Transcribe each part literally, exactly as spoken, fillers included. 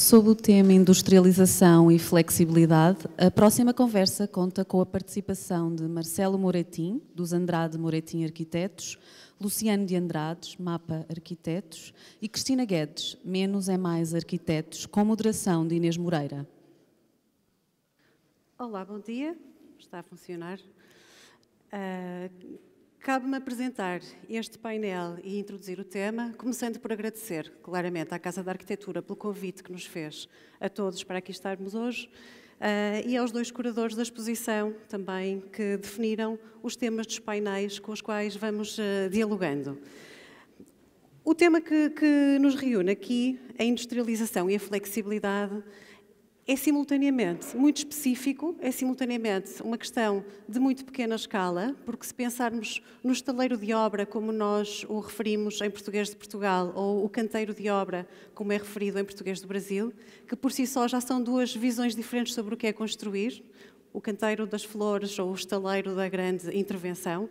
Sob o tema Industrialização e Flexibilidade, a próxima conversa conta com a participação de Marcelo Moretim, dos Andrade Moretim Arquitetos, Luciano de Andrades, Mapa Arquitetos, e Cristina Guedes, Menos é Mais Arquitetos, com moderação de Inês Moreira. Olá, bom dia. Está a funcionar. Uh, Cabe-me apresentar este painel e introduzir o tema, começando por agradecer, claramente, à Casa da Arquitetura pelo convite que nos fez a todos para aqui estarmos hoje uh, e aos dois curadores da exposição também, que definiram os temas dos painéis com os quais vamos uh, dialogando. O tema que, que nos reúne aqui, a industrialização e a flexibilidade, é simultaneamente muito específico, é simultaneamente uma questão de muito pequena escala, porque se pensarmos no estaleiro de obra, como nós o referimos em português de Portugal, ou o canteiro de obra, como é referido em português do Brasil, que por si só já são duas visões diferentes sobre o que é construir, o canteiro das flores ou o estaleiro da grande intervenção.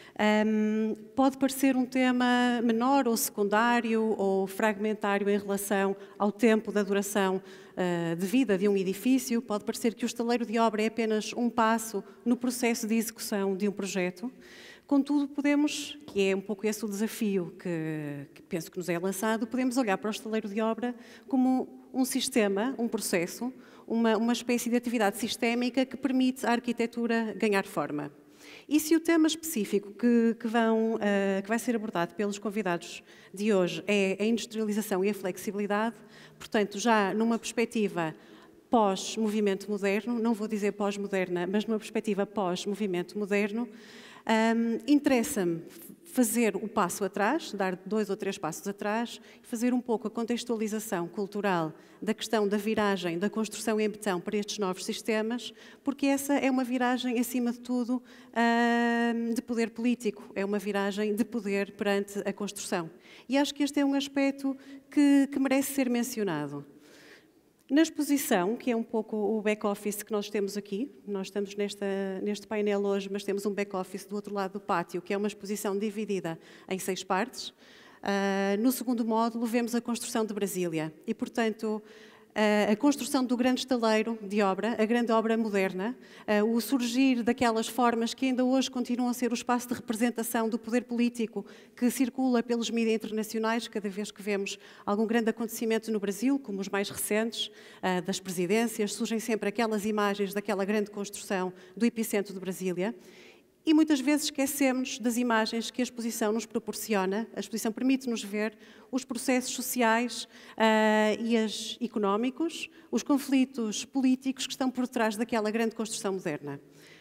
Um, pode parecer um tema menor ou secundário ou fragmentário em relação ao tempo da duração uh, de vida de um edifício. Pode parecer que o estaleiro de obra é apenas um passo no processo de execução de um projeto. Contudo, podemos, que é um pouco esse o desafio que, que penso que nos é lançado, podemos olhar para o estaleiro de obra como um sistema, um processo, uma, uma espécie de atividade sistémica que permite à arquitetura ganhar forma. E se o tema específico que, que, vão, uh, que vai ser abordado pelos convidados de hoje é a industrialização e a flexibilidade, portanto, já numa perspectiva pós-movimento moderno, não vou dizer pós-moderna, mas numa perspectiva pós-movimento moderno, um, interessa-me fazer o passo atrás, dar dois ou três passos atrás, fazer um pouco a contextualização cultural da questão da viragem da construção em betão para estes novos sistemas, porque essa é uma viragem, acima de tudo, de poder político, é uma viragem de poder perante a construção. E acho que este é um aspecto que, que merece ser mencionado. Na exposição, que é um pouco o back-office que nós temos aqui, nós estamos nesta, neste painel hoje, mas temos um back-office do outro lado do pátio, que é uma exposição dividida em seis partes. Uh, no segundo módulo, vemos a construção de Brasília e, portanto, uh, a construção do grande estaleiro de obra, a grande obra moderna, uh, o surgir daquelas formas que ainda hoje continuam a ser o espaço de representação do poder político que circula pelos mídias internacionais, cada vez que vemos algum grande acontecimento no Brasil, como os mais recentes, uh, das presidências, surgem sempre aquelas imagens daquela grande construção do epicentro de Brasília. E muitas vezes esquecemos das imagens que a exposição nos proporciona. A exposição permite-nos ver os processos sociais uh, e os económicos, os conflitos políticos que estão por trás daquela grande construção moderna.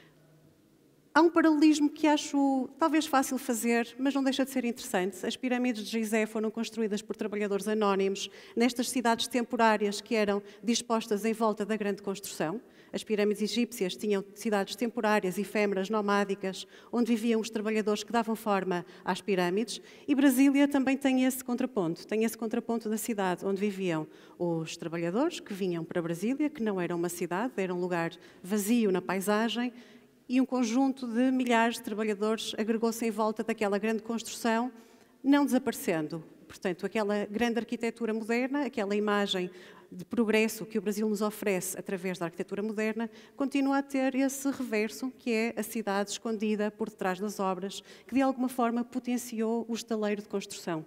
Há um paralelismo que acho talvez fácil fazer, mas não deixa de ser interessante. As pirâmides de Gizé foram construídas por trabalhadores anónimos nestas cidades temporárias que eram dispostas em volta da grande construção. As pirâmides egípcias tinham cidades temporárias, efêmeras, nomádicas, onde viviam os trabalhadores que davam forma às pirâmides. E Brasília também tem esse contraponto, tem esse contraponto da cidade onde viviam os trabalhadores que vinham para Brasília, que não era uma cidade, era um lugar vazio na paisagem, e um conjunto de milhares de trabalhadores agregou-se em volta daquela grande construção, não desaparecendo. Portanto, aquela grande arquitetura moderna, aquela imagem de progresso que o Brasil nos oferece através da arquitetura moderna, continua a ter esse reverso, que é a cidade escondida por detrás das obras, que de alguma forma potenciou o estaleiro de construção.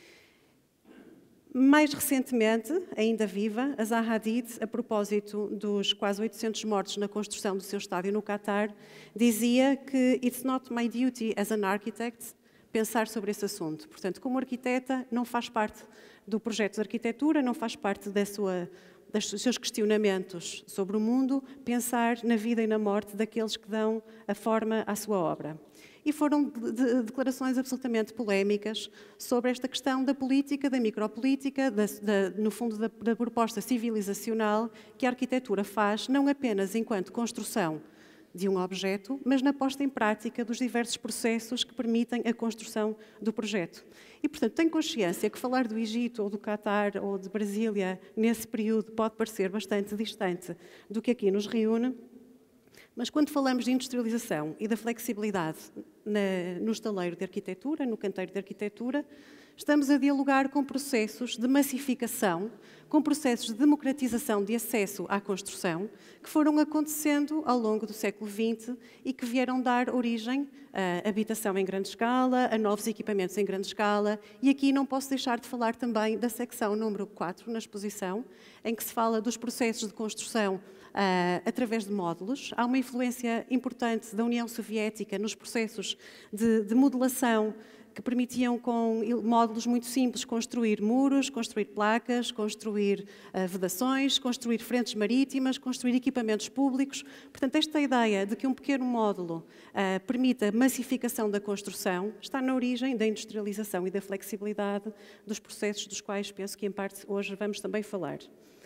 Mais recentemente, ainda viva, a Zaha Hadid, a propósito dos quase oitocentos mortos na construção do seu estádio no Catar, dizia que "It's not my duty as an architect" pensar sobre esse assunto. Portanto, como arquiteta, não faz parte do projeto de arquitetura, não faz parte da sua, dos seus questionamentos sobre o mundo, pensar na vida e na morte daqueles que dão a forma à sua obra. E foram de, de, declarações absolutamente polémicas sobre esta questão da política, da micropolítica, da, da, no fundo da, da proposta civilizacional que a arquitetura faz, não apenas enquanto construção de um objeto, mas na posta em prática dos diversos processos que permitem a construção do projeto. E, portanto, tenho consciência que falar do Egito, ou do Catar, ou de Brasília, nesse período, pode parecer bastante distante do que aqui nos reúne, mas quando falamos de industrialização e da flexibilidade na, no estaleiro de arquitetura, no canteiro de arquitetura, estamos a dialogar com processos de massificação, com processos de democratização de acesso à construção, que foram acontecendo ao longo do século vinte e que vieram dar origem a habitação em grande escala, a novos equipamentos em grande escala, e aqui não posso deixar de falar também da secção número quatro, na exposição, em que se fala dos processos de construção Uh, através de módulos. Há uma influência importante da União Soviética nos processos de, de modelação que permitiam, com módulos muito simples, construir muros, construir placas, construir uh, vedações, construir frentes marítimas, construir equipamentos públicos. Portanto, esta ideia de que um pequeno módulo uh, permita massificação da construção está na origem da industrialização e da flexibilidade dos processos dos quais penso que, em parte, hoje vamos também falar.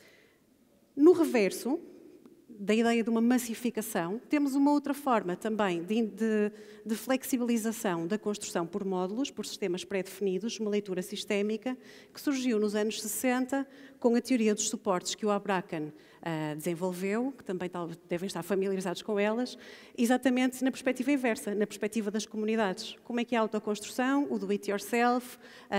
No reverso da ideia de uma massificação, temos uma outra forma também de, de, de flexibilização da construção por módulos, por sistemas pré-definidos, uma leitura sistémica, que surgiu nos anos sessenta com a teoria dos suportes que o Abrakan uh, desenvolveu, que também tal, devem estar familiarizados com elas, exatamente na perspectiva inversa, na perspectiva das comunidades. Como é que é a autoconstrução, o do-it-yourself,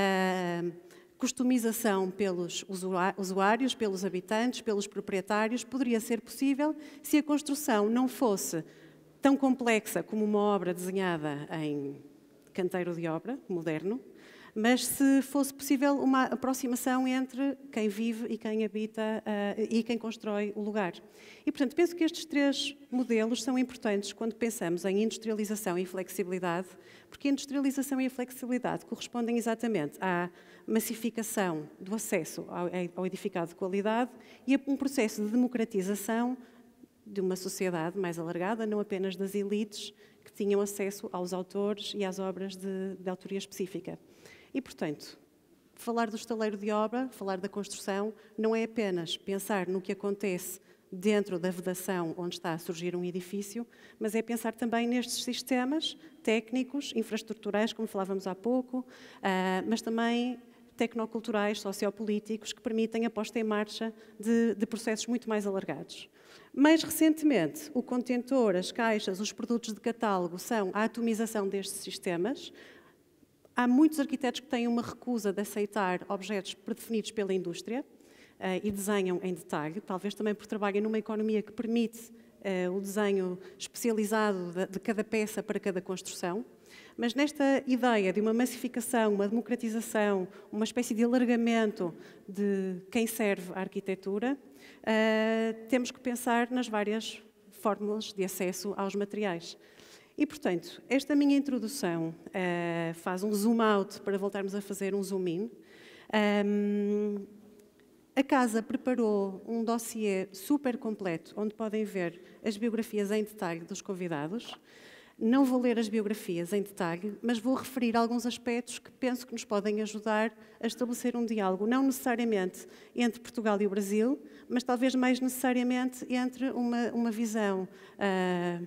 uh, customização pelos usuários, pelos habitantes, pelos proprietários, poderia ser possível se a construção não fosse tão complexa como uma obra desenhada em canteiro de obra moderno, mas se fosse possível uma aproximação entre quem vive e quem habita uh, e quem constrói o lugar. E, portanto, penso que estes três modelos são importantes quando pensamos em industrialização e flexibilidade, porque a industrialização e a flexibilidade correspondem exatamente à massificação do acesso ao, ao edificado de qualidade e a um processo de democratização de uma sociedade mais alargada, não apenas das elites que tinham acesso aos autores e às obras de, de autoria específica. E, portanto, falar do estaleiro de obra, falar da construção, não é apenas pensar no que acontece dentro da vedação onde está a surgir um edifício, mas é pensar também nestes sistemas técnicos, infraestruturais, como falávamos há pouco, mas também tecnoculturais, sociopolíticos, que permitem a posta em marcha de, de processos muito mais alargados. Mais recentemente, o contentor, as caixas, os produtos de catálogo são a atomização destes sistemas. Há muitos arquitetos que têm uma recusa de aceitar objetos predefinidos pela indústria uh, e desenham em detalhe, talvez também porque trabalham numa economia que permite uh, o desenho especializado de, de cada peça para cada construção. Mas nesta ideia de uma massificação, uma democratização, uma espécie de alargamento de quem serve à arquitetura, uh, temos que pensar nas várias fórmulas de acesso aos materiais. E, portanto, esta minha introdução uh, faz um zoom out para voltarmos a fazer um zoom in. Um, a Casa preparou um dossiê super completo, onde podem ver as biografias em detalhe dos convidados. Não vou ler as biografias em detalhe, mas vou referir alguns aspectos que penso que nos podem ajudar a estabelecer um diálogo, não necessariamente entre Portugal e o Brasil, mas talvez mais necessariamente entre uma, uma visão uh,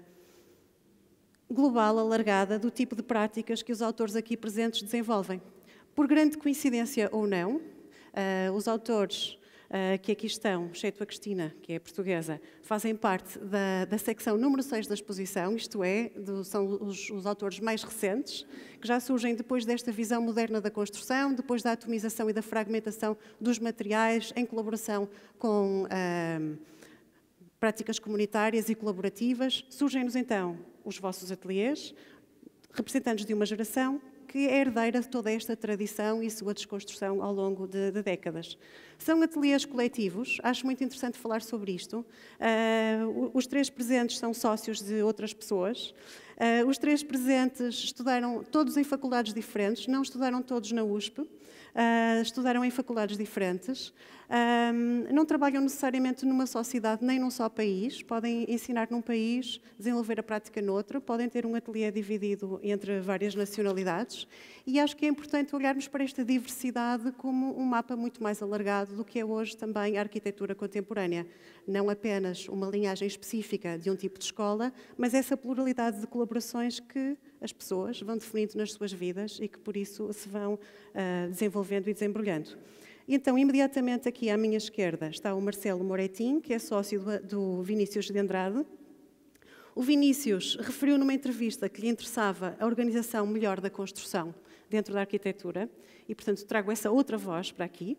global, alargada, do tipo de práticas que os autores aqui presentes desenvolvem. Por grande coincidência ou não, uh, os autores uh, que aqui estão, exceto a Cristina, que é portuguesa, fazem parte da, da secção número seis da exposição, isto é, do, são os, os autores mais recentes, que já surgem depois desta visão moderna da construção, depois da atomização e da fragmentação dos materiais, em colaboração com uh, práticas comunitárias e colaborativas. Surgem-nos então os vossos ateliês, representantes de uma geração que é herdeira de toda esta tradição e sua desconstrução ao longo de, de décadas. São ateliês coletivos, acho muito interessante falar sobre isto. Uh, os três presentes são sócios de outras pessoas. Uh, os três presentes estudaram todos em faculdades diferentes, não estudaram todos na U S P, uh, estudaram em faculdades diferentes. Um, não trabalham necessariamente numa só cidade nem num só país, podem ensinar num país, desenvolver a prática noutro, podem ter um ateliê dividido entre várias nacionalidades e acho que é importante olharmos para esta diversidade como um mapa muito mais alargado do que é hoje também a arquitetura contemporânea. Não apenas uma linhagem específica de um tipo de escola, mas essa pluralidade de colaborações que as pessoas vão definindo nas suas vidas e que por isso se vão uh, desenvolvendo e desembrulhando. Então, imediatamente aqui à minha esquerda está o Marcelo Moretin, que é sócio do Vinícius de Andrade. O Vinícius referiu numa entrevista que lhe interessava a organização melhor da construção dentro da arquitetura e, portanto, trago essa outra voz para aqui.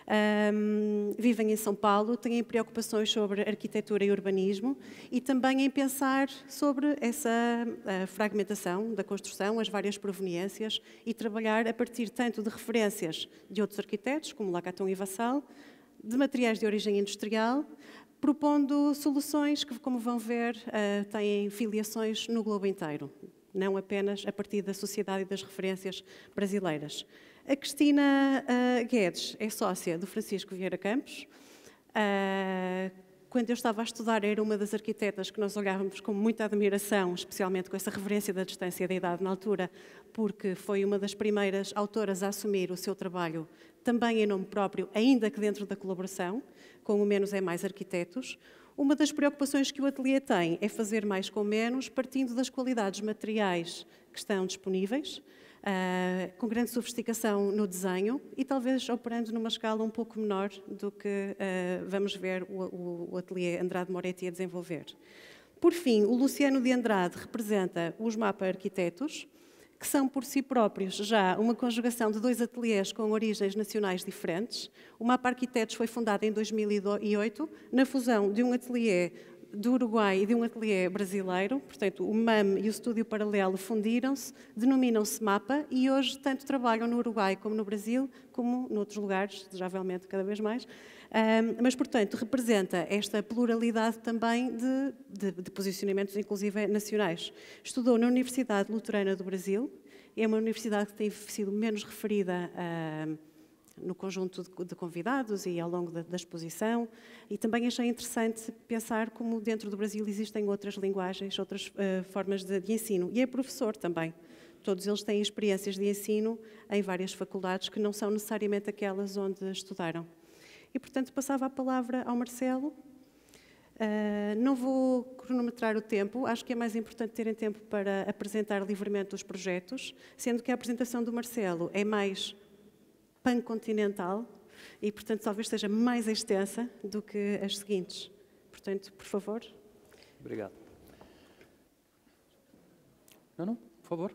Um, vivem em São Paulo, têm preocupações sobre arquitetura e urbanismo e também em pensar sobre essa fragmentação da construção, as várias proveniências e trabalhar a partir tanto de referências de outros arquitetos, como Lacaton e Vassal, de materiais de origem industrial, propondo soluções que, como vão ver, uh, têm filiações no globo inteiro, não apenas a partir da sociedade e das referências brasileiras. A Cristina uh, Guedes é sócia do Francisco Vieira Campos. Uh, quando eu estava a estudar, era uma das arquitetas que nós olhávamos com muita admiração, especialmente com essa reverência da distância da idade na altura, porque foi uma das primeiras autoras a assumir o seu trabalho também em nome próprio, ainda que dentro da colaboração, com o Menos é Mais Arquitetos. Uma das preocupações que o ateliê tem é fazer mais com menos, partindo das qualidades materiais que estão disponíveis, Uh, com grande sofisticação no desenho e talvez operando numa escala um pouco menor do que uh, vamos ver o, o, o ateliê Andrade Moretti a desenvolver. Por fim, o Luciano de Andrade representa os Mapa Arquitetos, que são por si próprios já uma conjugação de dois ateliês com origens nacionais diferentes. O Mapa Arquitetos foi fundado em dois mil e oito, na fusão de um ateliê do Uruguai e de um ateliê brasileiro, portanto, o M A M e o Estúdio Paralelo fundiram-se, denominam-se MAPA e hoje tanto trabalham no Uruguai como no Brasil, como noutros lugares, desejavelmente cada vez mais, um, mas, portanto, representa esta pluralidade também de, de, de posicionamentos, inclusive nacionais. Estudou na Universidade Luterana do Brasil, é uma universidade que tem sido menos referida a no conjunto de convidados e ao longo da, da exposição. E também achei interessante pensar como dentro do Brasil existem outras linguagens, outras uh, formas de, de ensino. E é professor também. Todos eles têm experiências de ensino em várias faculdades que não são necessariamente aquelas onde estudaram. E, portanto, passava a palavra ao Marcelo. Uh, não vou cronometrar o tempo, acho que é mais importante terem tempo para apresentar livremente os projetos, sendo que a apresentação do Marcelo é mais pancontinental e, portanto, talvez seja mais extensa do que as seguintes. Portanto, por favor. Obrigado. Não, não, por favor.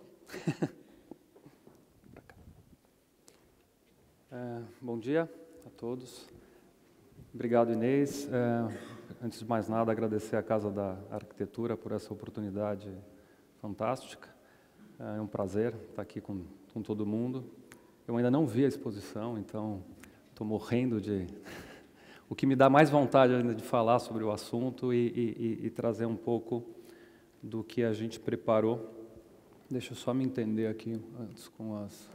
é, bom dia a todos. Obrigado, Inês. É, antes de mais nada, agradecer à Casa da Arquitetura por essa oportunidade fantástica. É um prazer estar aqui com, com todo mundo. Eu ainda não vi a exposição, então estou morrendo de... O que me dá mais vontade ainda de falar sobre o assunto e, e, e trazer um pouco do que a gente preparou. Deixa eu só me entender aqui antes com as,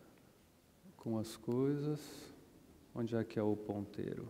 com as coisas. Onde é que é o ponteiro?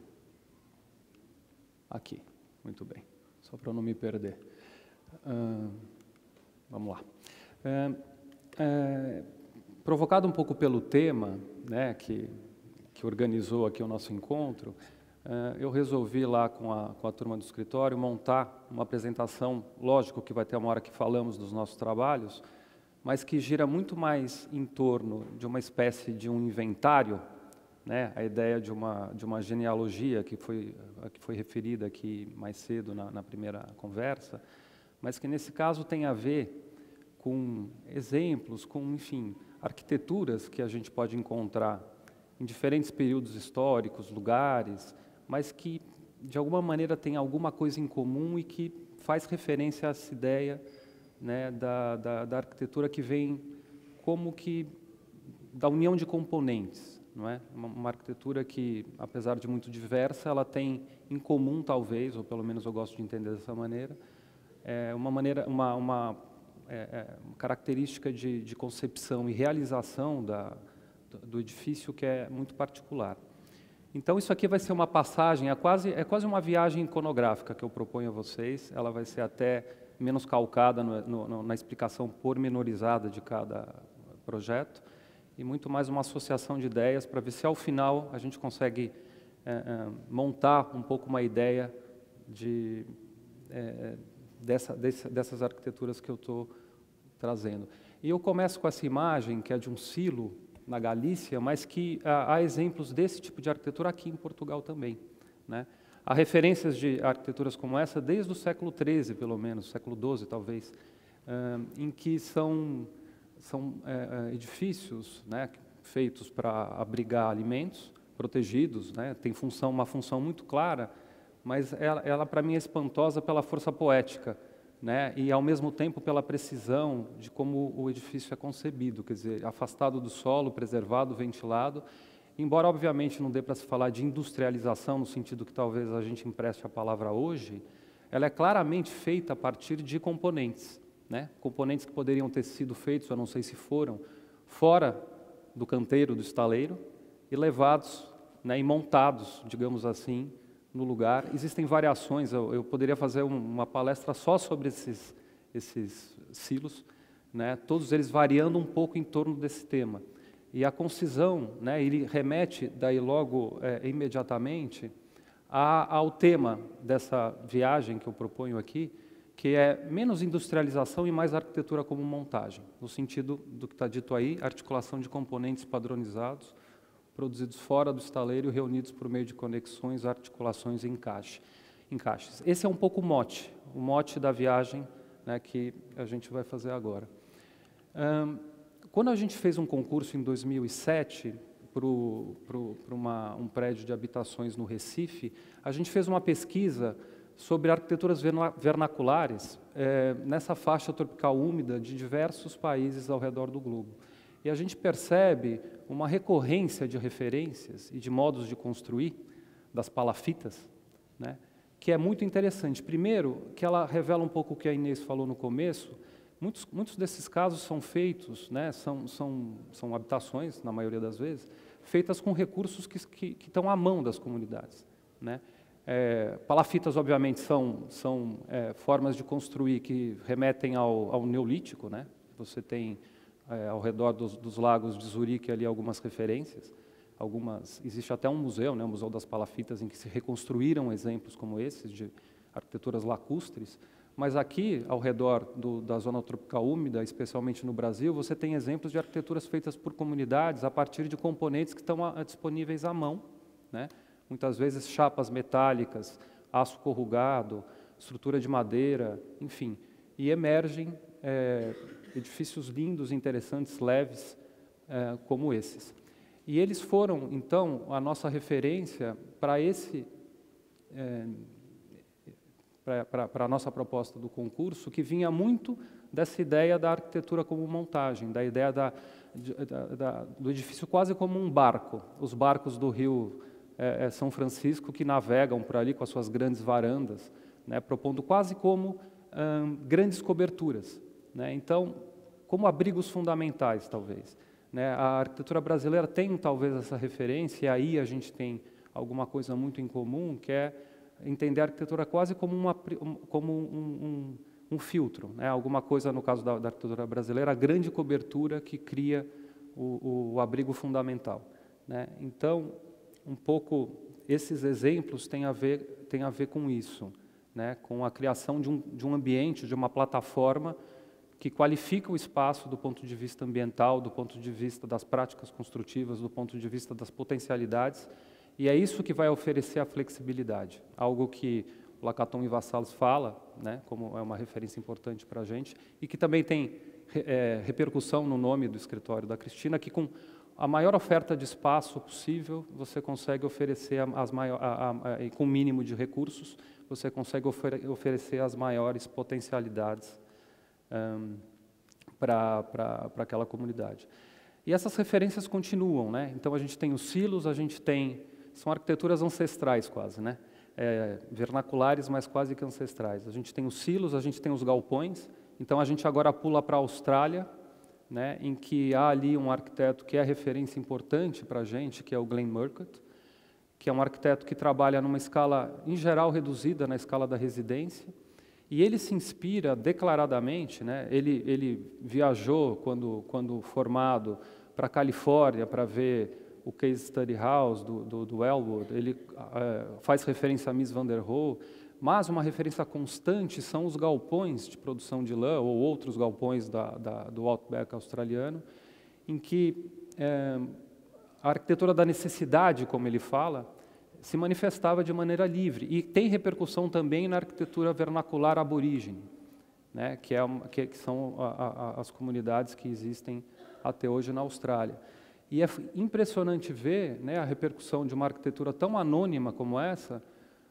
Aqui, muito bem, só para eu não me perder. Uh, vamos lá. Uh, uh, Provocado um pouco pelo tema, né, que, que organizou aqui o nosso encontro, uh, eu resolvi lá com a, com a turma do escritório montar uma apresentação, lógico que vai ter uma hora que falamos dos nossos trabalhos, mas que gira muito mais em torno de uma espécie de um inventário, né, a ideia de uma, de uma genealogia que foi, que foi referida aqui mais cedo na, na primeira conversa, mas que nesse caso tem a ver com exemplos, com, enfim, arquiteturas que a gente pode encontrar em diferentes períodos históricos, lugares, mas que, de alguma maneira, tem alguma coisa em comum e que faz referência a essa ideia, né, da, da, da arquitetura que vem como que da união de componentes, não é? Uma, uma arquitetura que, apesar de muito diversa, ela tem em comum, talvez, ou pelo menos eu gosto de entender dessa maneira, é uma maneira, uma, uma É, é, uma característica de, de concepção e realização da, do edifício que é muito particular. Então, isso aqui vai ser uma passagem, é quase, é quase uma viagem iconográfica que eu proponho a vocês. Ela vai ser até menos calcada no, no, na explicação pormenorizada de cada projeto e muito mais uma associação de ideias para ver se, ao final, a gente consegue é, é, montar um pouco uma ideia de... É, Dessa, dessa, dessas arquiteturas que eu estou trazendo. E eu começo com essa imagem, que é de um silo na Galícia, mas que ah, há exemplos desse tipo de arquitetura aqui em Portugal também, né? Há referências de arquiteturas como essa desde o século treze, pelo menos, século doze talvez, uh, em que são, são uh, edifícios, né, feitos para abrigar alimentos, protegidos, né, tem função, uma função muito clara, mas ela, ela para mim é espantosa pela força poética, né, e ao mesmo tempo pela precisão de como o edifício é concebido, quer dizer, afastado do solo, preservado, ventilado. Embora, obviamente, não dê para se falar de industrialização no sentido que talvez a gente empreste a palavra hoje, ela é claramente feita a partir de componentes, né? Componentes que poderiam ter sido feitos, eu não sei se foram, fora do canteiro, do estaleiro, e levados, né, e montados, digamos assim, no lugar. Existem variações, eu, eu poderia fazer um, uma palestra só sobre esses, esses silos, né? Todos eles variando um pouco em torno desse tema. E a concisão, né, ele remete daí logo, é, imediatamente, a, ao tema dessa viagem que eu proponho aqui, que é menos industrialização e mais arquitetura como montagem, no sentido do que está dito aí, articulação de componentes padronizados, produzidos fora do estaleiro e reunidos por meio de conexões, articulações e encaixe, encaixes. Esse é um pouco o mote, o mote da viagem, né, que a gente vai fazer agora. Um, Quando a gente fez um concurso em dois mil e sete para um prédio de habitações no Recife, a gente fez uma pesquisa sobre arquiteturas vernaculares é, nessa faixa tropical úmida de diversos países ao redor do globo. E a gente percebe uma recorrência de referências e de modos de construir das palafitas, né, que é muito interessante. Primeiro, que ela revela um pouco o que a Inês falou no começo. Muitos, muitos desses casos são feitos, né, são, são, são habitações, na maioria das vezes, feitas com recursos que, que, que estão à mão das comunidades, né. É, palafitas, obviamente, são, são é, formas de construir que remetem ao, ao neolítico, né. Você tem, é, ao redor dos, dos lagos de Zurique, ali algumas referências. Algumas, existe até um museu, né, o Museu das Palafitas, em que se reconstruíram exemplos como esses, de arquiteturas lacustres. Mas aqui, ao redor do, da zona tropical úmida, especialmente no Brasil, você tem exemplos de arquiteturas feitas por comunidades a partir de componentes que estão a, a disponíveis à mão, né? Muitas vezes chapas metálicas, aço corrugado, estrutura de madeira, enfim. E emergem é, edifícios lindos, interessantes, leves, é, como esses. E eles foram, então, a nossa referência para esse... É, para a nossa proposta do concurso, que vinha muito dessa ideia da arquitetura como montagem, da ideia da, da, da, do edifício quase como um barco. Os barcos do Rio é, São Francisco que navegam por ali com as suas grandes varandas, né, propondo quase como hum, grandes coberturas, né, então, como abrigos fundamentais, talvez. Né, a arquitetura brasileira tem, talvez, essa referência, e aí a gente tem alguma coisa muito em comum, que é entender a arquitetura quase como, uma, como um, um, um filtro, né? Alguma coisa, no caso da, da arquitetura brasileira, a grande cobertura que cria o, o, o abrigo fundamental, né? Então, um pouco, esses exemplos têm a ver, têm a ver com isso, né? Com a criação de um, de um ambiente, de uma plataforma que qualifica o espaço do ponto de vista ambiental, do ponto de vista das práticas construtivas, do ponto de vista das potencialidades. E é isso que vai oferecer a flexibilidade, algo que o Lacaton e Vassallos fala, né, como é uma referência importante para a gente, e que também tem é, repercussão no nome do escritório da Cristina, que com a maior oferta de espaço possível, você consegue oferecer, as maior, a, a, a, com o mínimo de recursos, você consegue ofer oferecer as maiores potencialidades um, para aquela comunidade. E essas referências continuam, né? Então a gente tem os silos, a gente tem... São arquiteturas ancestrais quase, né? É, vernaculares, mas quase que ancestrais. A gente tem os silos, a gente tem os galpões. Então a gente agora pula para a Austrália, né, em que há ali um arquiteto que é referência importante para a gente, que é o Glenn Murcutt, que é um arquiteto que trabalha numa escala, em geral, reduzida na escala da residência. E ele se inspira declaradamente, né? Ele, ele viajou, quando, quando formado, para a Califórnia para ver o Case Study House do, do, do Elwood. Ele uh, faz referência a Mies van der Rohe, mas uma referência constante são os galpões de produção de lã, ou outros galpões da, da, do Outback australiano, em que é, a arquitetura da necessidade, como ele fala, se manifestava de maneira livre e tem repercussão também na arquitetura vernacular aborígene, né, que, é uma, que, que são a, a, as comunidades que existem até hoje na Austrália. E é impressionante ver, né, a repercussão de uma arquitetura tão anônima como essa,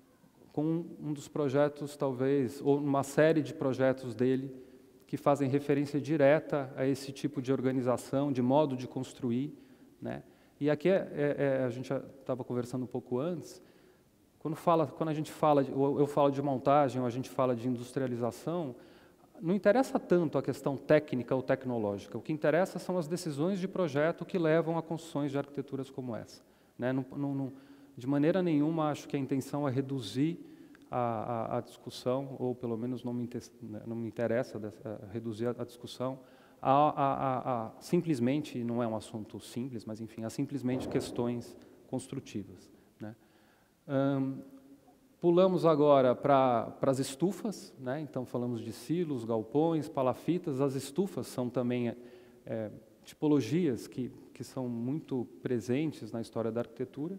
com um dos projetos, talvez, ou uma série de projetos dele, que fazem referência direta a esse tipo de organização, de modo de construir, né? E aqui é, é, é, a gente já estava conversando um pouco antes, quando, fala, quando a gente fala, de, ou eu falo de montagem, ou a gente fala de industrialização, não interessa tanto a questão técnica ou tecnológica, o que interessa são as decisões de projeto que levam a construções de arquiteturas como essa, né? Não, não, não, de maneira nenhuma acho que a intenção é reduzir a, a, a discussão, ou pelo menos não me, não me interessa dessa, reduzir a, a discussão a, a, a, a simplesmente, não é um assunto simples, mas enfim, a simplesmente questões construtivas, né? Hum, Pulamos agora para as estufas, né? Então falamos de silos, galpões, palafitas. As estufas são também é, tipologias que, que são muito presentes na história da arquitetura.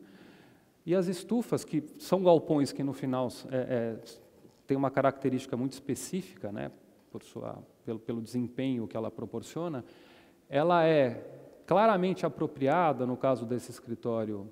E as estufas, que são galpões que no final é, é, tem uma característica muito específica, né? Por sua, pelo, pelo desempenho que ela proporciona, ela é claramente apropriada, no caso desse escritório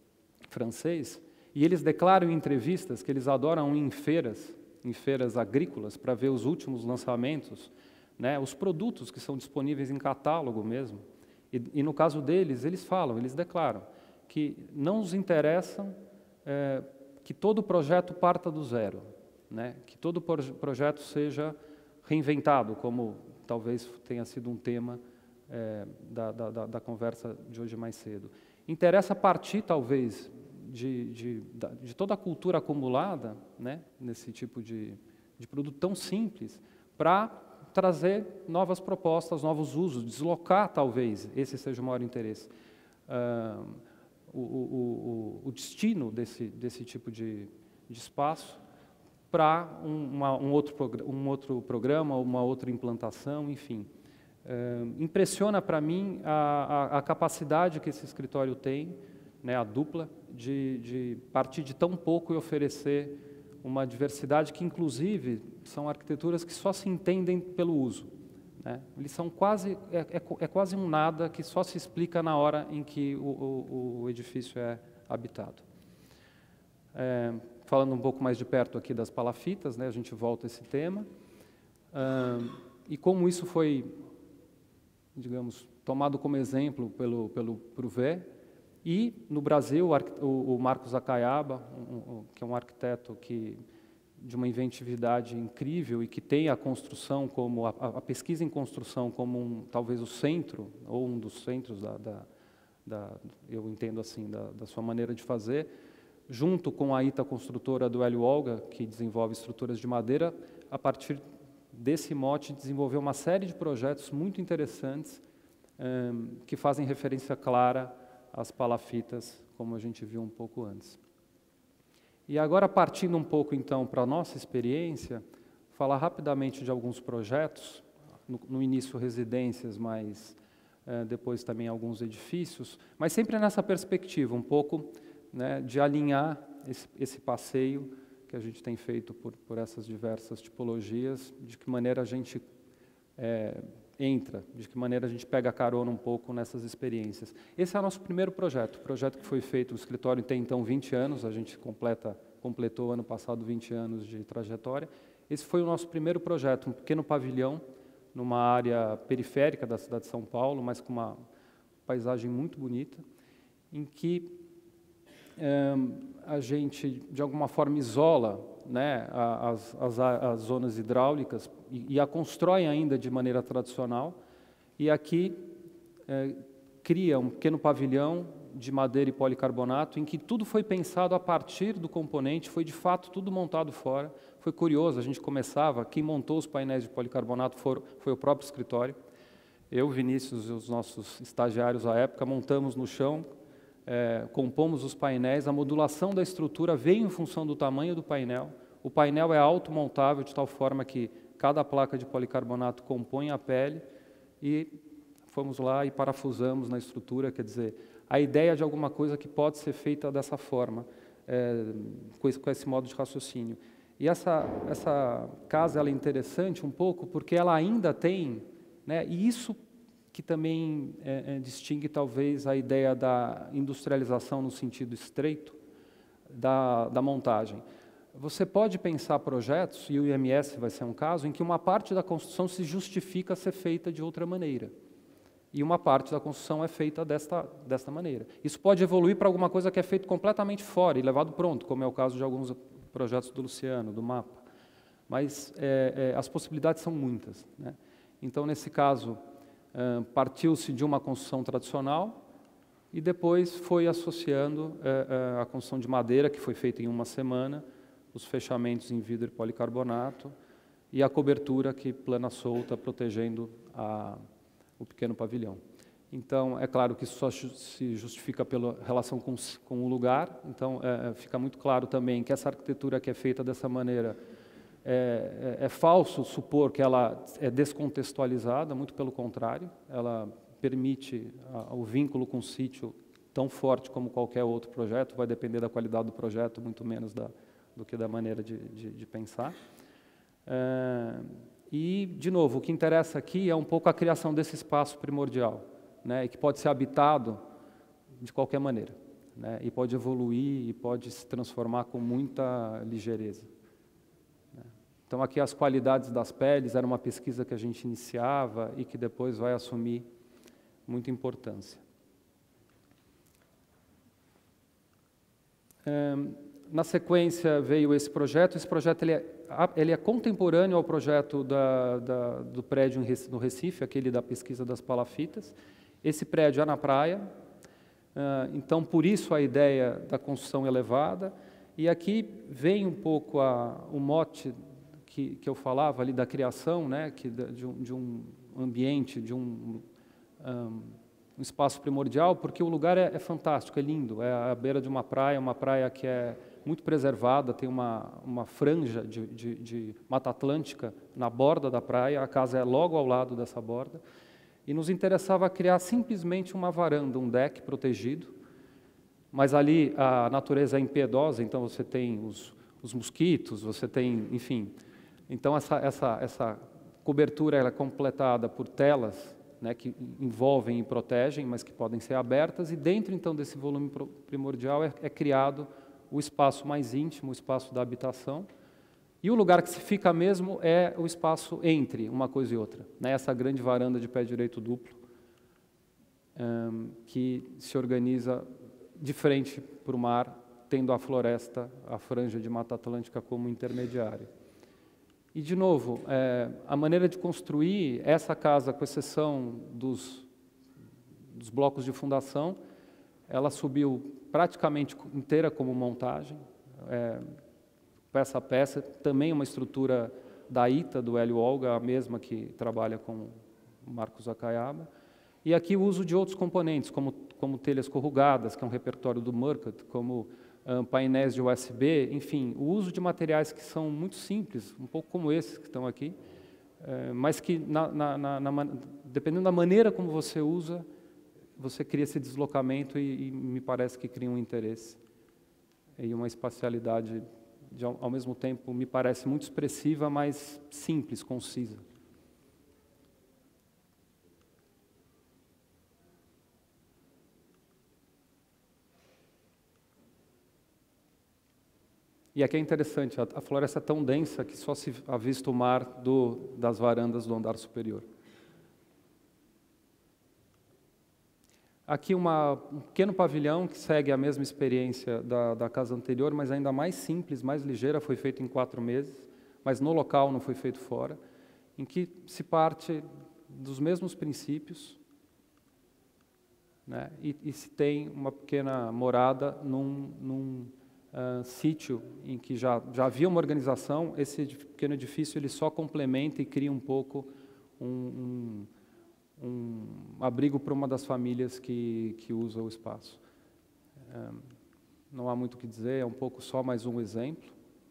francês, e eles declaram em entrevistas que eles adoram ir em feiras, em feiras agrícolas, para ver os últimos lançamentos, né, os produtos que são disponíveis em catálogo mesmo. E, e no caso deles, eles falam, eles declaram que não os interessam é, que todo projeto parta do zero, né, que todo projeto seja reinventado, como talvez tenha sido um tema é, da, da, da conversa de hoje mais cedo. Interessa partir, talvez, De, de, de toda a cultura acumulada, né, nesse tipo de, de produto tão simples, para trazer novas propostas, novos usos, deslocar, talvez, esse seja o maior interesse. Uh, o, o, o, o destino desse, desse tipo de, de espaço para um, um, outro um outro programa, uma outra implantação, enfim. Uh, impressiona para mim a, a, a capacidade que esse escritório tem, né, a dupla, de, de partir de tão pouco e oferecer uma diversidade que, inclusive, são arquiteturas que só se entendem pelo uso, né? Eles são quase, é, é, é quase um nada que só se explica na hora em que o, o, o edifício é habitado. É, falando um pouco mais de perto aqui das palafitas, né, a gente volta a esse tema. Ah, e como isso foi, digamos, tomado como exemplo pelo, pelo Prouvé. E, no Brasil, o, o Marcos Acaiaba, um, um, que é um arquiteto que, de uma inventividade incrível e que tem a construção como, a, a pesquisa em construção como um, talvez o centro, ou um dos centros, da, da, da, eu entendo assim, da, da sua maneira de fazer, junto com a ITA construtora do Hélio Olga, que desenvolve estruturas de madeira, a partir desse mote desenvolveu uma série de projetos muito interessantes, um, que fazem referência clara as palafitas, como a gente viu um pouco antes. E agora, partindo um pouco, então, para a nossa experiência, falar rapidamente de alguns projetos, no, no início residências, mas eh, depois também alguns edifícios, mas sempre nessa perspectiva, um pouco, né, de alinhar esse, esse passeio que a gente tem feito por, por essas diversas tipologias, de que maneira a gente é, entra, de que maneira a gente pega carona um pouco nessas experiências. Esse é o nosso primeiro projeto, o projeto que foi feito, o escritório tem então vinte anos, a gente completa, completou ano passado vinte anos de trajetória. Esse foi o nosso primeiro projeto, um pequeno pavilhão, numa área periférica da cidade de São Paulo, mas com uma paisagem muito bonita, em que é, a gente, de alguma forma, isola, né, as, as, as zonas hidráulicas e, e a constrói ainda de maneira tradicional, e aqui é, cria um pequeno pavilhão de madeira e policarbonato, em que tudo foi pensado a partir do componente, foi de fato tudo montado fora. Foi curioso, a gente começava, quem montou os painéis de policarbonato for, foi o próprio escritório. Eu, Vinícius e os nossos estagiários à época montamos no chão, É, compomos os painéis, a modulação da estrutura veio em função do tamanho do painel. O painel é automontável de tal forma que cada placa de policarbonato compõe a pele e fomos lá e parafusamos na estrutura, quer dizer, a ideia de alguma coisa que pode ser feita dessa forma. é, com, esse, com esse modo de raciocínio. E essa, essa casa ela é interessante um pouco porque ela ainda tem, né, e isso que também é, é, distingue talvez a ideia da industrialização no sentido estreito da, da montagem. Você pode pensar projetos, e o I M S vai ser um caso, em que uma parte da construção se justifica ser feita de outra maneira. E uma parte da construção é feita desta, desta maneira. Isso pode evoluir para alguma coisa que é feito completamente fora e levado pronto, como é o caso de alguns projetos do Luciano, do MAPA. Mas é, é, as possibilidades são muitas, né? Então, nesse caso, uh, partiu-se de uma construção tradicional e depois foi associando uh, uh, a construção de madeira, que foi feita em uma semana, os fechamentos em vidro e policarbonato e a cobertura que plana solta, protegendo a, o pequeno pavilhão. Então, é claro que isso só se justifica pela relação com, com o lugar, então é, fica muito claro também que essa arquitetura que é feita dessa maneira é, é, é falso supor que ela é descontextualizada, muito pelo contrário, ela permite a, o vínculo com o sítio tão forte como qualquer outro projeto, vai depender da qualidade do projeto, muito menos da do que da maneira de, de, de pensar. É, e, de novo, o que interessa aqui é um pouco a criação desse espaço primordial, né, e que pode ser habitado de qualquer maneira, né, e pode evoluir e pode se transformar com muita ligeireza. Né. Então, aqui as qualidades das peles, era uma pesquisa que a gente iniciava e que depois vai assumir muita importância. É, Na sequência veio esse projeto. Esse projeto ele é, ele é contemporâneo ao projeto da, da, do prédio no Recife, aquele da pesquisa das palafitas. Esse prédio é na praia, então por isso a ideia da construção elevada. E aqui vem um pouco a, o mote que, que eu falava ali da criação, né, que de, um, de um ambiente, de um, um, um espaço primordial, porque o lugar é, é fantástico, é lindo, é à beira de uma praia, uma praia que é muito preservada, tem uma, uma franja de, de, de Mata Atlântica na borda da praia, a casa é logo ao lado dessa borda, e nos interessava criar simplesmente uma varanda, um deck protegido, mas ali a natureza é impiedosa, então você tem os, os mosquitos, você tem, enfim, então essa, essa, essa cobertura ela é completada por telas, né, que envolvem e protegem, mas que podem ser abertas, e dentro então desse volume primordial é, é criado o espaço mais íntimo, o espaço da habitação, e o lugar que se fica mesmo é o espaço entre uma coisa e outra, né? Essa grande varanda de pé direito duplo, um, que se organiza de frente para o mar, tendo a floresta, a franja de Mata Atlântica como intermediária. E, de novo, é, a maneira de construir essa casa, com exceção dos, dos blocos de fundação, ela subiu praticamente inteira como montagem, é, peça a peça, também uma estrutura da I T A, do Hélio Olga, a mesma que trabalha com o Marcos Acaiaba, e aqui o uso de outros componentes, como, como telhas corrugadas, que é um repertório do Murcutt, como um, painéis de U S B, enfim, o uso de materiais que são muito simples, um pouco como esses que estão aqui, é, mas que, na, na, na, na, dependendo da maneira como você usa, você cria esse deslocamento e, e me parece que cria um interesse e uma espacialidade, de, ao mesmo tempo, me parece muito expressiva, mas simples, concisa. E aqui é interessante, a, a floresta é tão densa que só se avista o mar do, das varandas do andar superior. Aqui uma, um pequeno pavilhão que segue a mesma experiência da, da casa anterior, mas ainda mais simples, mais ligeira, foi feito em quatro meses, mas no local, não foi feito fora, em que se parte dos mesmos princípios, né, e, e se tem uma pequena morada num, num uh, sítio em que já, já havia uma organização. Esse pequeno edifício ele só complementa e cria um pouco um... um um abrigo para uma das famílias que, que usa o espaço. É, não há muito o que dizer, é um pouco só mais um exemplo.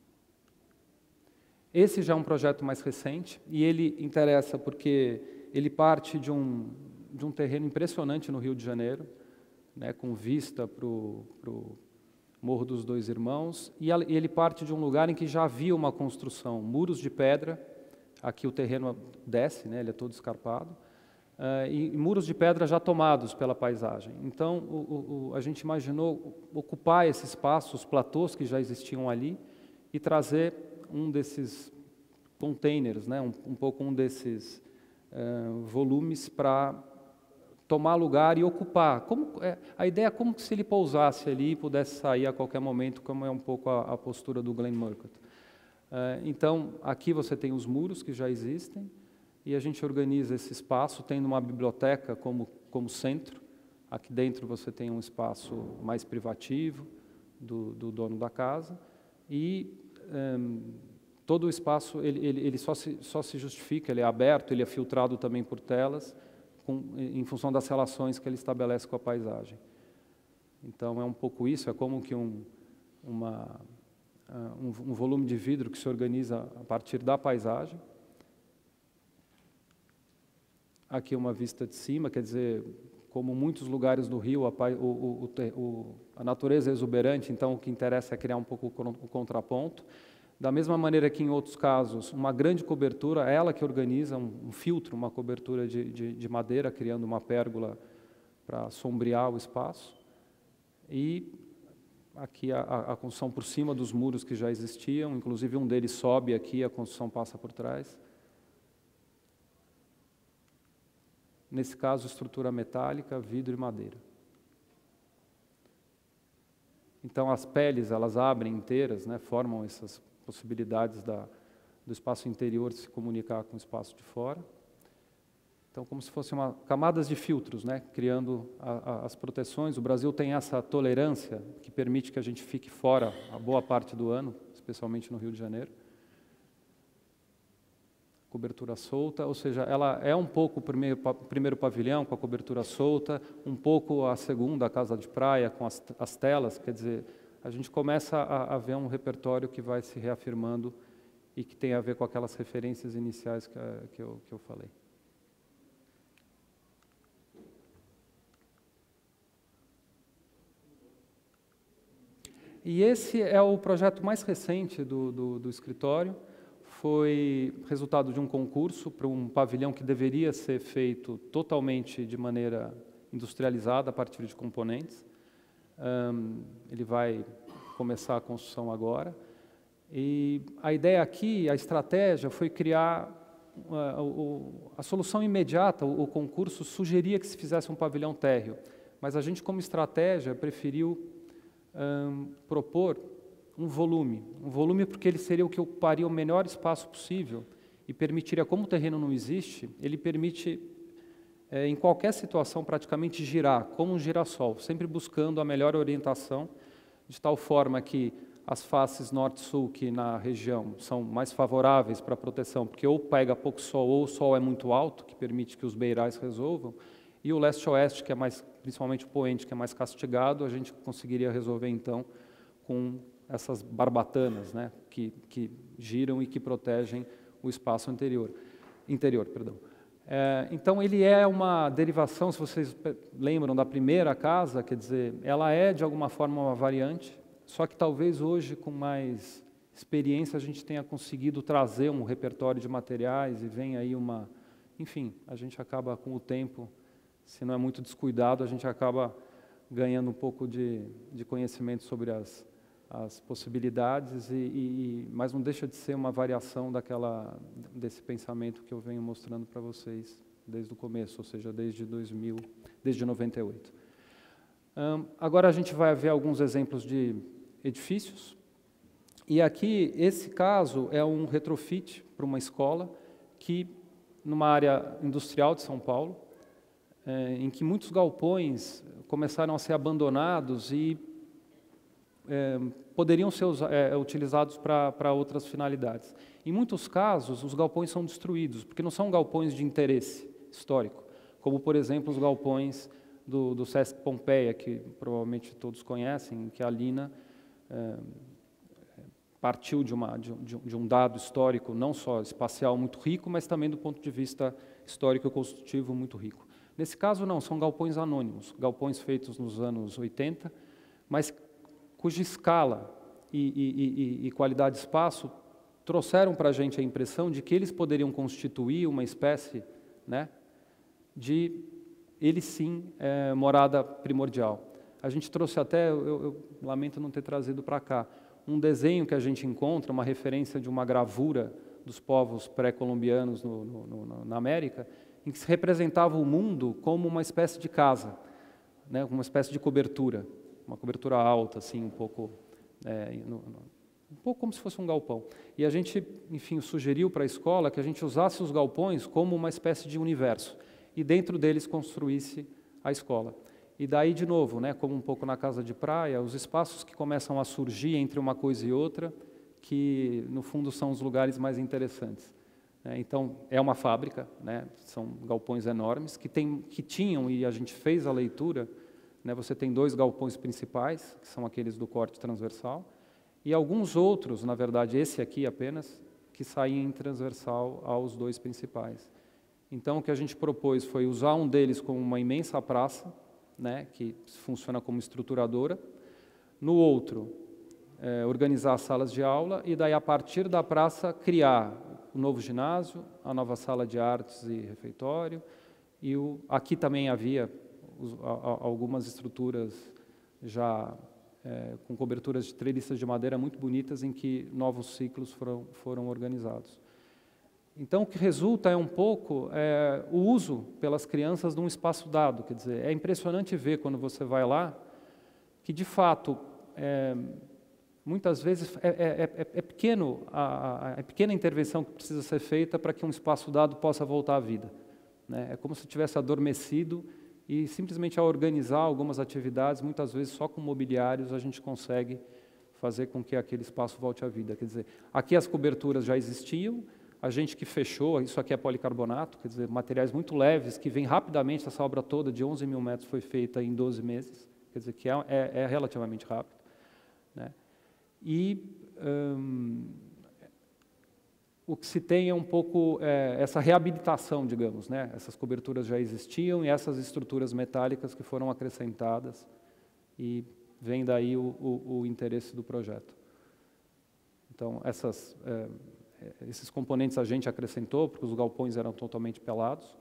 Esse já é um projeto mais recente, e ele interessa porque ele parte de um, de um terreno impressionante no Rio de Janeiro, né, com vista para o Morro dos Dois Irmãos, e ele parte de um lugar em que já havia uma construção, muros de pedra, aqui o terreno desce, né, ele é todo escarpado, uh, e, e muros de pedra já tomados pela paisagem. Então, o, o, a gente imaginou ocupar esse espaço, os platôs que já existiam ali, e trazer um desses containers, né, um, um pouco um desses uh, volumes para tomar lugar e ocupar. Como, é, a ideia é como se ele pousasse ali e pudesse sair a qualquer momento, como é um pouco a, a postura do Glenn Murcutt. Uh, então, aqui você tem os muros que já existem, e a gente organiza esse espaço tendo uma biblioteca como, como centro. Aqui dentro você tem um espaço mais privativo do, do dono da casa, e um, todo o espaço ele, ele, ele só, se, só se justifica, ele é aberto, ele é filtrado também por telas, Com, em função das relações que ele estabelece com a paisagem. Então, é um pouco isso, é como que um, uma, uh, um, um volume de vidro que se organiza a partir da paisagem. Aqui uma vista de cima, quer dizer, como muitos lugares do Rio, a, o, o, o, a natureza é exuberante, então o que interessa é criar um pouco o contraponto. Da mesma maneira que em outros casos, uma grande cobertura, ela que organiza um, um filtro, uma cobertura de, de, de madeira, criando uma pérgola para sombrear o espaço. E aqui a, a construção por cima dos muros que já existiam, inclusive um deles sobe aqui, a construção passa por trás. Nesse caso, estrutura metálica, vidro e madeira. Então, as peles, elas abrem inteiras, né, formam essas possibilidades da, do espaço interior se comunicar com o espaço de fora. Então, como se fossem uma, camadas de filtros, né, criando a, a, as proteções. O Brasil tem essa tolerância que permite que a gente fique fora a boa parte do ano, especialmente no Rio de Janeiro. Cobertura solta, ou seja, ela é um pouco o primeiro, primeiro pavilhão com a cobertura solta, um pouco a segunda, a casa de praia, com as, as telas, quer dizer, a gente começa a, a ver um repertório que vai se reafirmando e que tem a ver com aquelas referências iniciais que, que, eu, que eu falei. E esse é o projeto mais recente do, do, do escritório. Foi resultado de um concurso para um pavilhão que deveria ser feito totalmente de maneira industrializada, a partir de componentes. Um, ele vai começar a construção agora. E a ideia aqui, a estratégia, foi criar uh, o, a solução imediata. O, o concurso sugeria que se fizesse um pavilhão térreo, mas a gente, como estratégia, preferiu um, propor um volume, um volume porque ele seria o que ocuparia o menor espaço possível e permitiria, como o terreno não existe, ele permite, é, em qualquer situação, praticamente girar, como um girassol, sempre buscando a melhor orientação, de tal forma que as faces norte-sul, que na região são mais favoráveis para a proteção, porque ou pega pouco sol ou o sol é muito alto, que permite que os beirais resolvam, e o leste-oeste, que é mais, principalmente o poente, que é mais castigado, a gente conseguiria resolver, então, com essas barbatanas, né, que, que giram e que protegem o espaço interior. interior perdão. É, então, ele é uma derivação, se vocês lembram da primeira casa, quer dizer, ela é, de alguma forma, uma variante, só que talvez hoje, com mais experiência, a gente tenha conseguido trazer um repertório de materiais e vem aí uma... Enfim, a gente acaba, com o tempo, se não é muito descuidado, a gente acaba ganhando um pouco de, de conhecimento sobre as... as possibilidades, e, e, mas não deixa de ser uma variação daquela, desse pensamento que eu venho mostrando para vocês desde o começo, ou seja, desde dois mil, desde noventa e oito. Um, agora a gente vai ver alguns exemplos de edifícios, e aqui, esse caso é um retrofit para uma escola, que, numa área industrial de São Paulo, é, em que muitos galpões começaram a ser abandonados e É, poderiam ser é, utilizados para outras finalidades. Em muitos casos, os galpões são destruídos, porque não são galpões de interesse histórico, como, por exemplo, os galpões do, do Sesc Pompeia, que provavelmente todos conhecem, que a Lina é, partiu de, uma, de, de um dado histórico, não só espacial muito rico, mas também do ponto de vista histórico e construtivo muito rico. Nesse caso, não, são galpões anônimos, galpões feitos nos anos oitenta, mas cuja escala e, e, e, e qualidade de espaço trouxeram para a gente a impressão de que eles poderiam constituir uma espécie, né, de, ele sim, é, morada primordial. A gente trouxe até, eu, eu lamento não ter trazido para cá, um desenho que a gente encontra, uma referência de uma gravura dos povos pré-colombianos no, no, no, na América, em que se representava o mundo como uma espécie de casa, né, uma espécie de cobertura, uma cobertura alta, assim, um pouco, é, no, no, um pouco como se fosse um galpão. E a gente, enfim, sugeriu para a escola que a gente usasse os galpões como uma espécie de universo, e dentro deles construísse a escola. E daí, de novo, né, como um pouco na casa de praia, os espaços que começam a surgir entre uma coisa e outra, que, no fundo, são os lugares mais interessantes. Então, é uma fábrica, né, são galpões enormes, que, tem, que tinham, e a gente fez a leitura, né, você tem dois galpões principais, que são aqueles do corte transversal, e alguns outros, na verdade, esse aqui apenas, que saem em transversal aos dois principais. Então, o que a gente propôs foi usar um deles como uma imensa praça, né, que funciona como estruturadora, no outro, é, organizar as salas de aula, e daí, a partir da praça, criar o novo ginásio, a nova sala de artes e refeitório, e o, aqui também havia os, a, a, algumas estruturas já é, com coberturas de treliças de madeira muito bonitas, em que novos ciclos foram, foram organizados. Então, o que resulta é um pouco é, o uso pelas crianças de um espaço dado. Quer dizer, é impressionante ver, quando você vai lá, que, de fato, é, muitas vezes é, é, é, é, pequeno a, a, a pequena intervenção que precisa ser feita para que um espaço dado possa voltar à vida, né? É como se tivesse adormecido, e simplesmente ao organizar algumas atividades, muitas vezes só com mobiliários a gente consegue fazer com que aquele espaço volte à vida. Quer dizer, aqui as coberturas já existiam, a gente que fechou, isso aqui é policarbonato, quer dizer, materiais muito leves, que vem rapidamente. Essa obra toda de onze mil metros foi feita em doze meses, quer dizer, que é, é, é relativamente rápido, né? E hum, o que se tem é um pouco é, essa reabilitação, digamos, né? Essas coberturas já existiam, e essas estruturas metálicas que foram acrescentadas, e vem daí o, o, o interesse do projeto. Então, essas... É, esses componentes a gente acrescentou, porque os galpões eram totalmente pelados,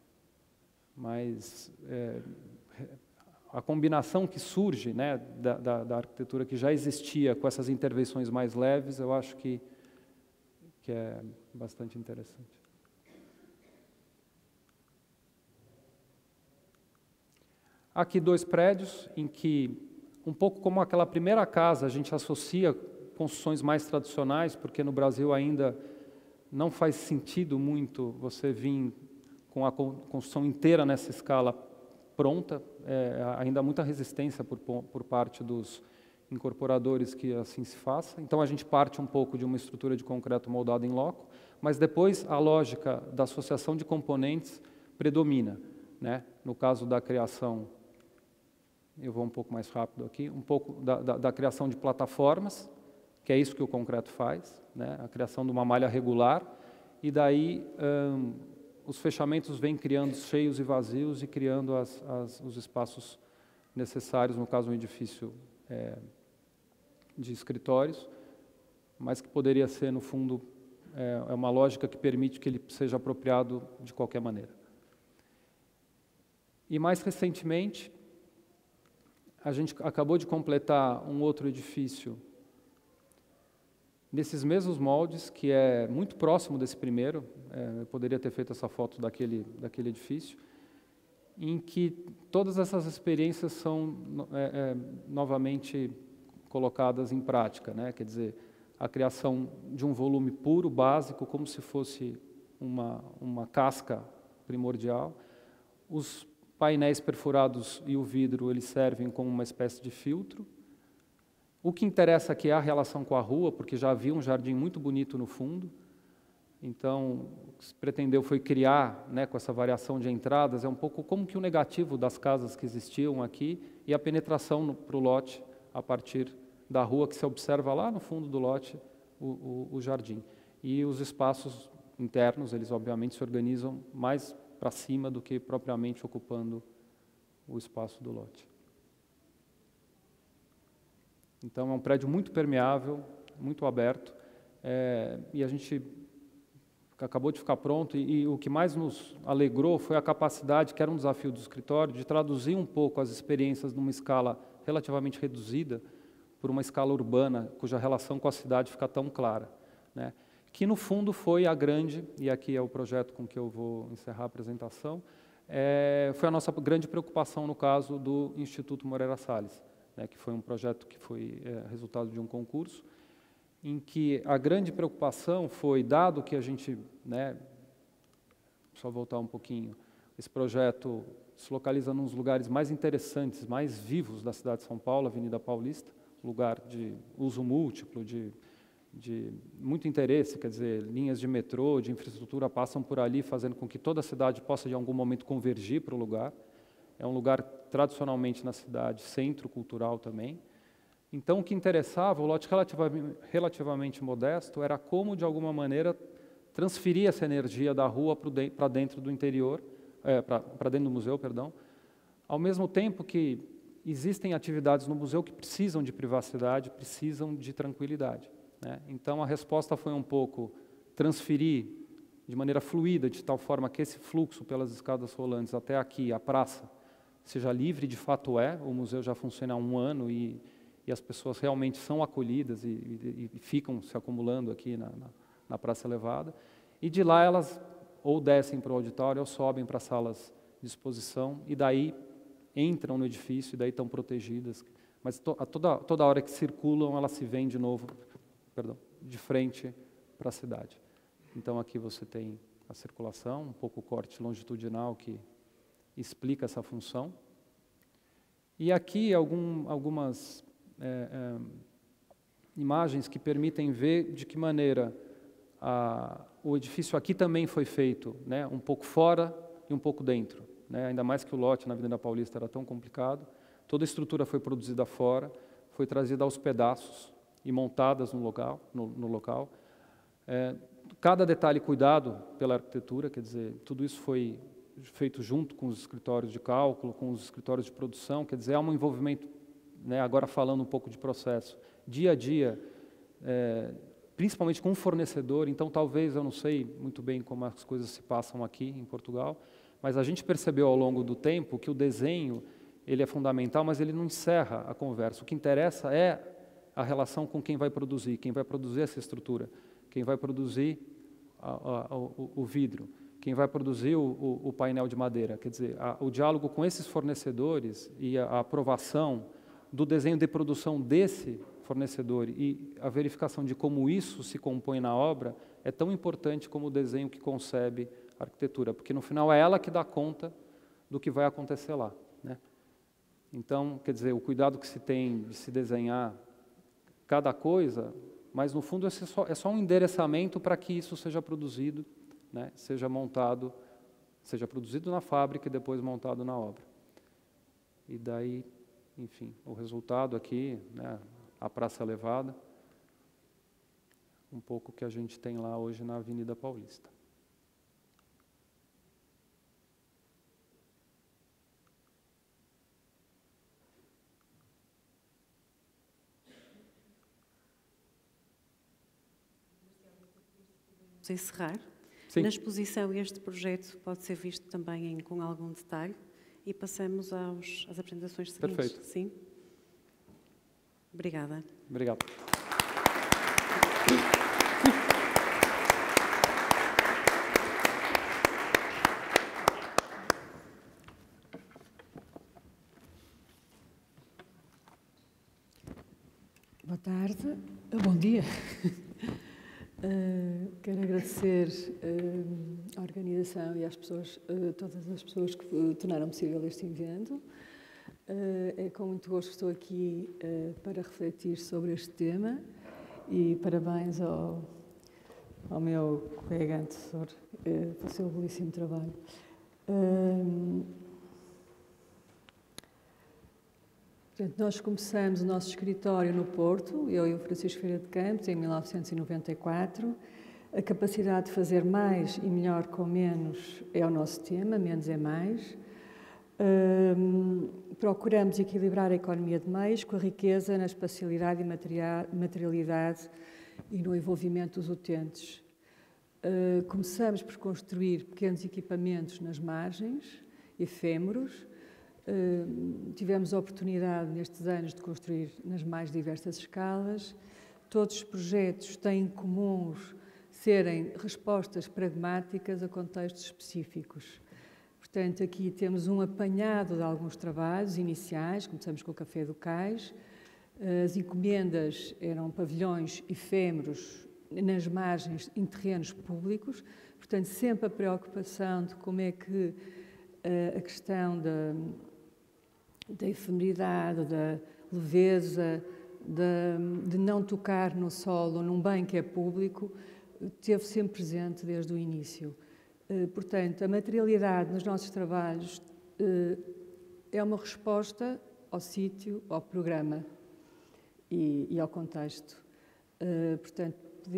mas é, a combinação que surge, né, da, da, da arquitetura que já existia com essas intervenções mais leves, eu acho que, que é bastante interessante. Aqui dois prédios em que, um pouco como aquela primeira casa, a gente associa construções mais tradicionais, porque no Brasil ainda não faz sentido muito você vir com a construção inteira nessa escala pronta, é, ainda há muita resistência por, por parte dos incorporadores que assim se faça. Então, a gente parte um pouco de uma estrutura de concreto moldado em loco, mas depois a lógica da associação de componentes predomina, né? No caso da criação, eu vou um pouco mais rápido aqui, um pouco da, da, da criação de plataformas, que é isso que o concreto faz, né? A criação de uma malha regular, e daí hum, os fechamentos vêm criando cheios e vazios e criando as, as, os espaços necessários, no caso um edifício é, de escritórios, mas que poderia ser, no fundo, é, é uma lógica que permite que ele seja apropriado de qualquer maneira. E mais recentemente, a gente acabou de completar um outro edifício nesses mesmos moldes, que é muito próximo desse primeiro, é, eu poderia ter feito essa foto daquele, daquele edifício, em que todas essas experiências são é, é, novamente colocadas em prática, né? Quer dizer, a criação de um volume puro, básico, como se fosse uma, uma casca primordial. Os painéis perfurados e o vidro, eles servem como uma espécie de filtro. O que interessa aqui é a relação com a rua, porque já havia um jardim muito bonito no fundo. Então, o que se pretendeu foi criar, né, com essa variação de entradas, é um pouco como que o negativo das casas que existiam aqui e a penetração para o lote a partir da rua, que se observa lá no fundo do lote o, o, o jardim. E os espaços internos, eles obviamente se organizam mais para cima do que propriamente ocupando o espaço do lote. Então, é um prédio muito permeável, muito aberto, é, e a gente acabou de ficar pronto, e, e o que mais nos alegrou foi a capacidade, que era um desafio do escritório, de traduzir um pouco as experiências numa escala relativamente reduzida, por uma escala urbana, cuja relação com a cidade fica tão clara, né? Que no fundo foi a grande, e aqui é o projeto com que eu vou encerrar a apresentação, é, foi a nossa grande preocupação no caso do Instituto Moreira Salles, né, que foi um projeto que foi é, resultado de um concurso, em que a grande preocupação foi, dado que a gente, né, só voltar um pouquinho, esse projeto se localiza nos lugares mais interessantes, mais vivos da cidade de São Paulo, Avenida Paulista, lugar de uso múltiplo, de, de muito interesse, quer dizer, linhas de metrô, de infraestrutura passam por ali, fazendo com que toda a cidade possa, de algum momento, convergir para o lugar. É um lugar, tradicionalmente, na cidade, centro cultural também. Então, o que interessava, o lote relativamente, relativamente modesto, era como, de alguma maneira, transferir essa energia da rua para dentro do interior, é, para dentro do museu, perdão, ao mesmo tempo que existem atividades no museu que precisam de privacidade, precisam de tranquilidade, né? Então, a resposta foi um pouco transferir de maneira fluida, de tal forma que esse fluxo pelas escadas rolantes até aqui, a praça, seja livre, de fato é, o museu já funciona há um ano e, e as pessoas realmente são acolhidas e, e, e ficam se acumulando aqui na, na, na Praça Elevada, e de lá elas ou descem para o auditório ou sobem para salas de exposição, e daí entram no edifício, e daí estão protegidas, mas to, a toda, toda hora que circulam, elas se veem de novo, perdão, de frente para a cidade. Então, aqui você tem a circulação, um pouco o corte longitudinal que explica essa função. E aqui algum, algumas é, é, imagens que permitem ver de que maneira a, o edifício aqui também foi feito, né, um pouco fora e um pouco dentro, né, ainda mais que o lote na Avenida Paulista era tão complicado. Toda a estrutura foi produzida fora, foi trazida aos pedaços e montadas no local. No, no local. É, cada detalhe cuidado pela arquitetura, quer dizer, tudo isso foi feito junto com os escritórios de cálculo, com os escritórios de produção, quer dizer, há um envolvimento, né, agora falando um pouco de processo, dia a dia, é, principalmente com o fornecedor. Então, talvez, eu não sei muito bem como as coisas se passam aqui em Portugal, mas a gente percebeu ao longo do tempo que o desenho, ele é fundamental, mas ele não encerra a conversa. O que interessa é a relação com quem vai produzir, quem vai produzir essa estrutura, quem vai produzir a, a, o, o vidro, quem vai produzir o, o, o painel de madeira. Quer dizer, a, o diálogo com esses fornecedores e a, a aprovação do desenho de produção desse fornecedor e a verificação de como isso se compõe na obra é tão importante como o desenho que concebe a arquitetura, porque no final é ela que dá conta do que vai acontecer lá, né? Então, quer dizer, o cuidado que se tem de se desenhar cada coisa, mas no fundo é só, é só um endereçamento para que isso seja produzido, né, seja montado, seja produzido na fábrica e depois montado na obra. E daí, enfim, o resultado aqui, né, a Praça Elevada, um pouco que a gente tem lá hoje na Avenida Paulista. Encerrar. Sim. Na exposição, este projeto pode ser visto também em, com algum detalhe, e passamos aos, às apresentações seguintes. Perfeito. Sim. Obrigada. Obrigado. Boa tarde, bom dia. Uh, quero agradecer uh, à organização e às pessoas, uh, todas as pessoas que uh, tornaram possível este evento. Uh, é com muito gosto que estou aqui uh, para refletir sobre este tema, e parabéns ao, ao meu colega antecessor uh, pelo seu belíssimo trabalho. Uh, Portanto, nós começamos o nosso escritório no Porto, eu e o Francisco Feira de Campos, em mil novecentos e noventa e quatro. A capacidade de fazer mais e melhor com menos é o nosso tema, menos é mais. Um, procuramos equilibrar a economia de meios com a riqueza na espacialidade e materialidade e no envolvimento dos utentes. Uh, começamos por construir pequenos equipamentos nas margens, efêmeros. Uh, tivemos a oportunidade nestes anos de construir nas mais diversas escalas. Todos os projetos têm em comum serem respostas pragmáticas a contextos específicos. Portanto, aqui temos um apanhado de alguns trabalhos iniciais, começamos com o Café do Cais. As encomendas eram pavilhões efêmeros nas margens em terrenos públicos, portanto, sempre a preocupação de como é que uh, a questão da, da efemeridade, da leveza, de, de não tocar no solo num bem que é público, teve sempre presente desde o início. Portanto, a materialidade nos nossos trabalhos é uma resposta ao sítio, ao programa e, e ao contexto. Portanto,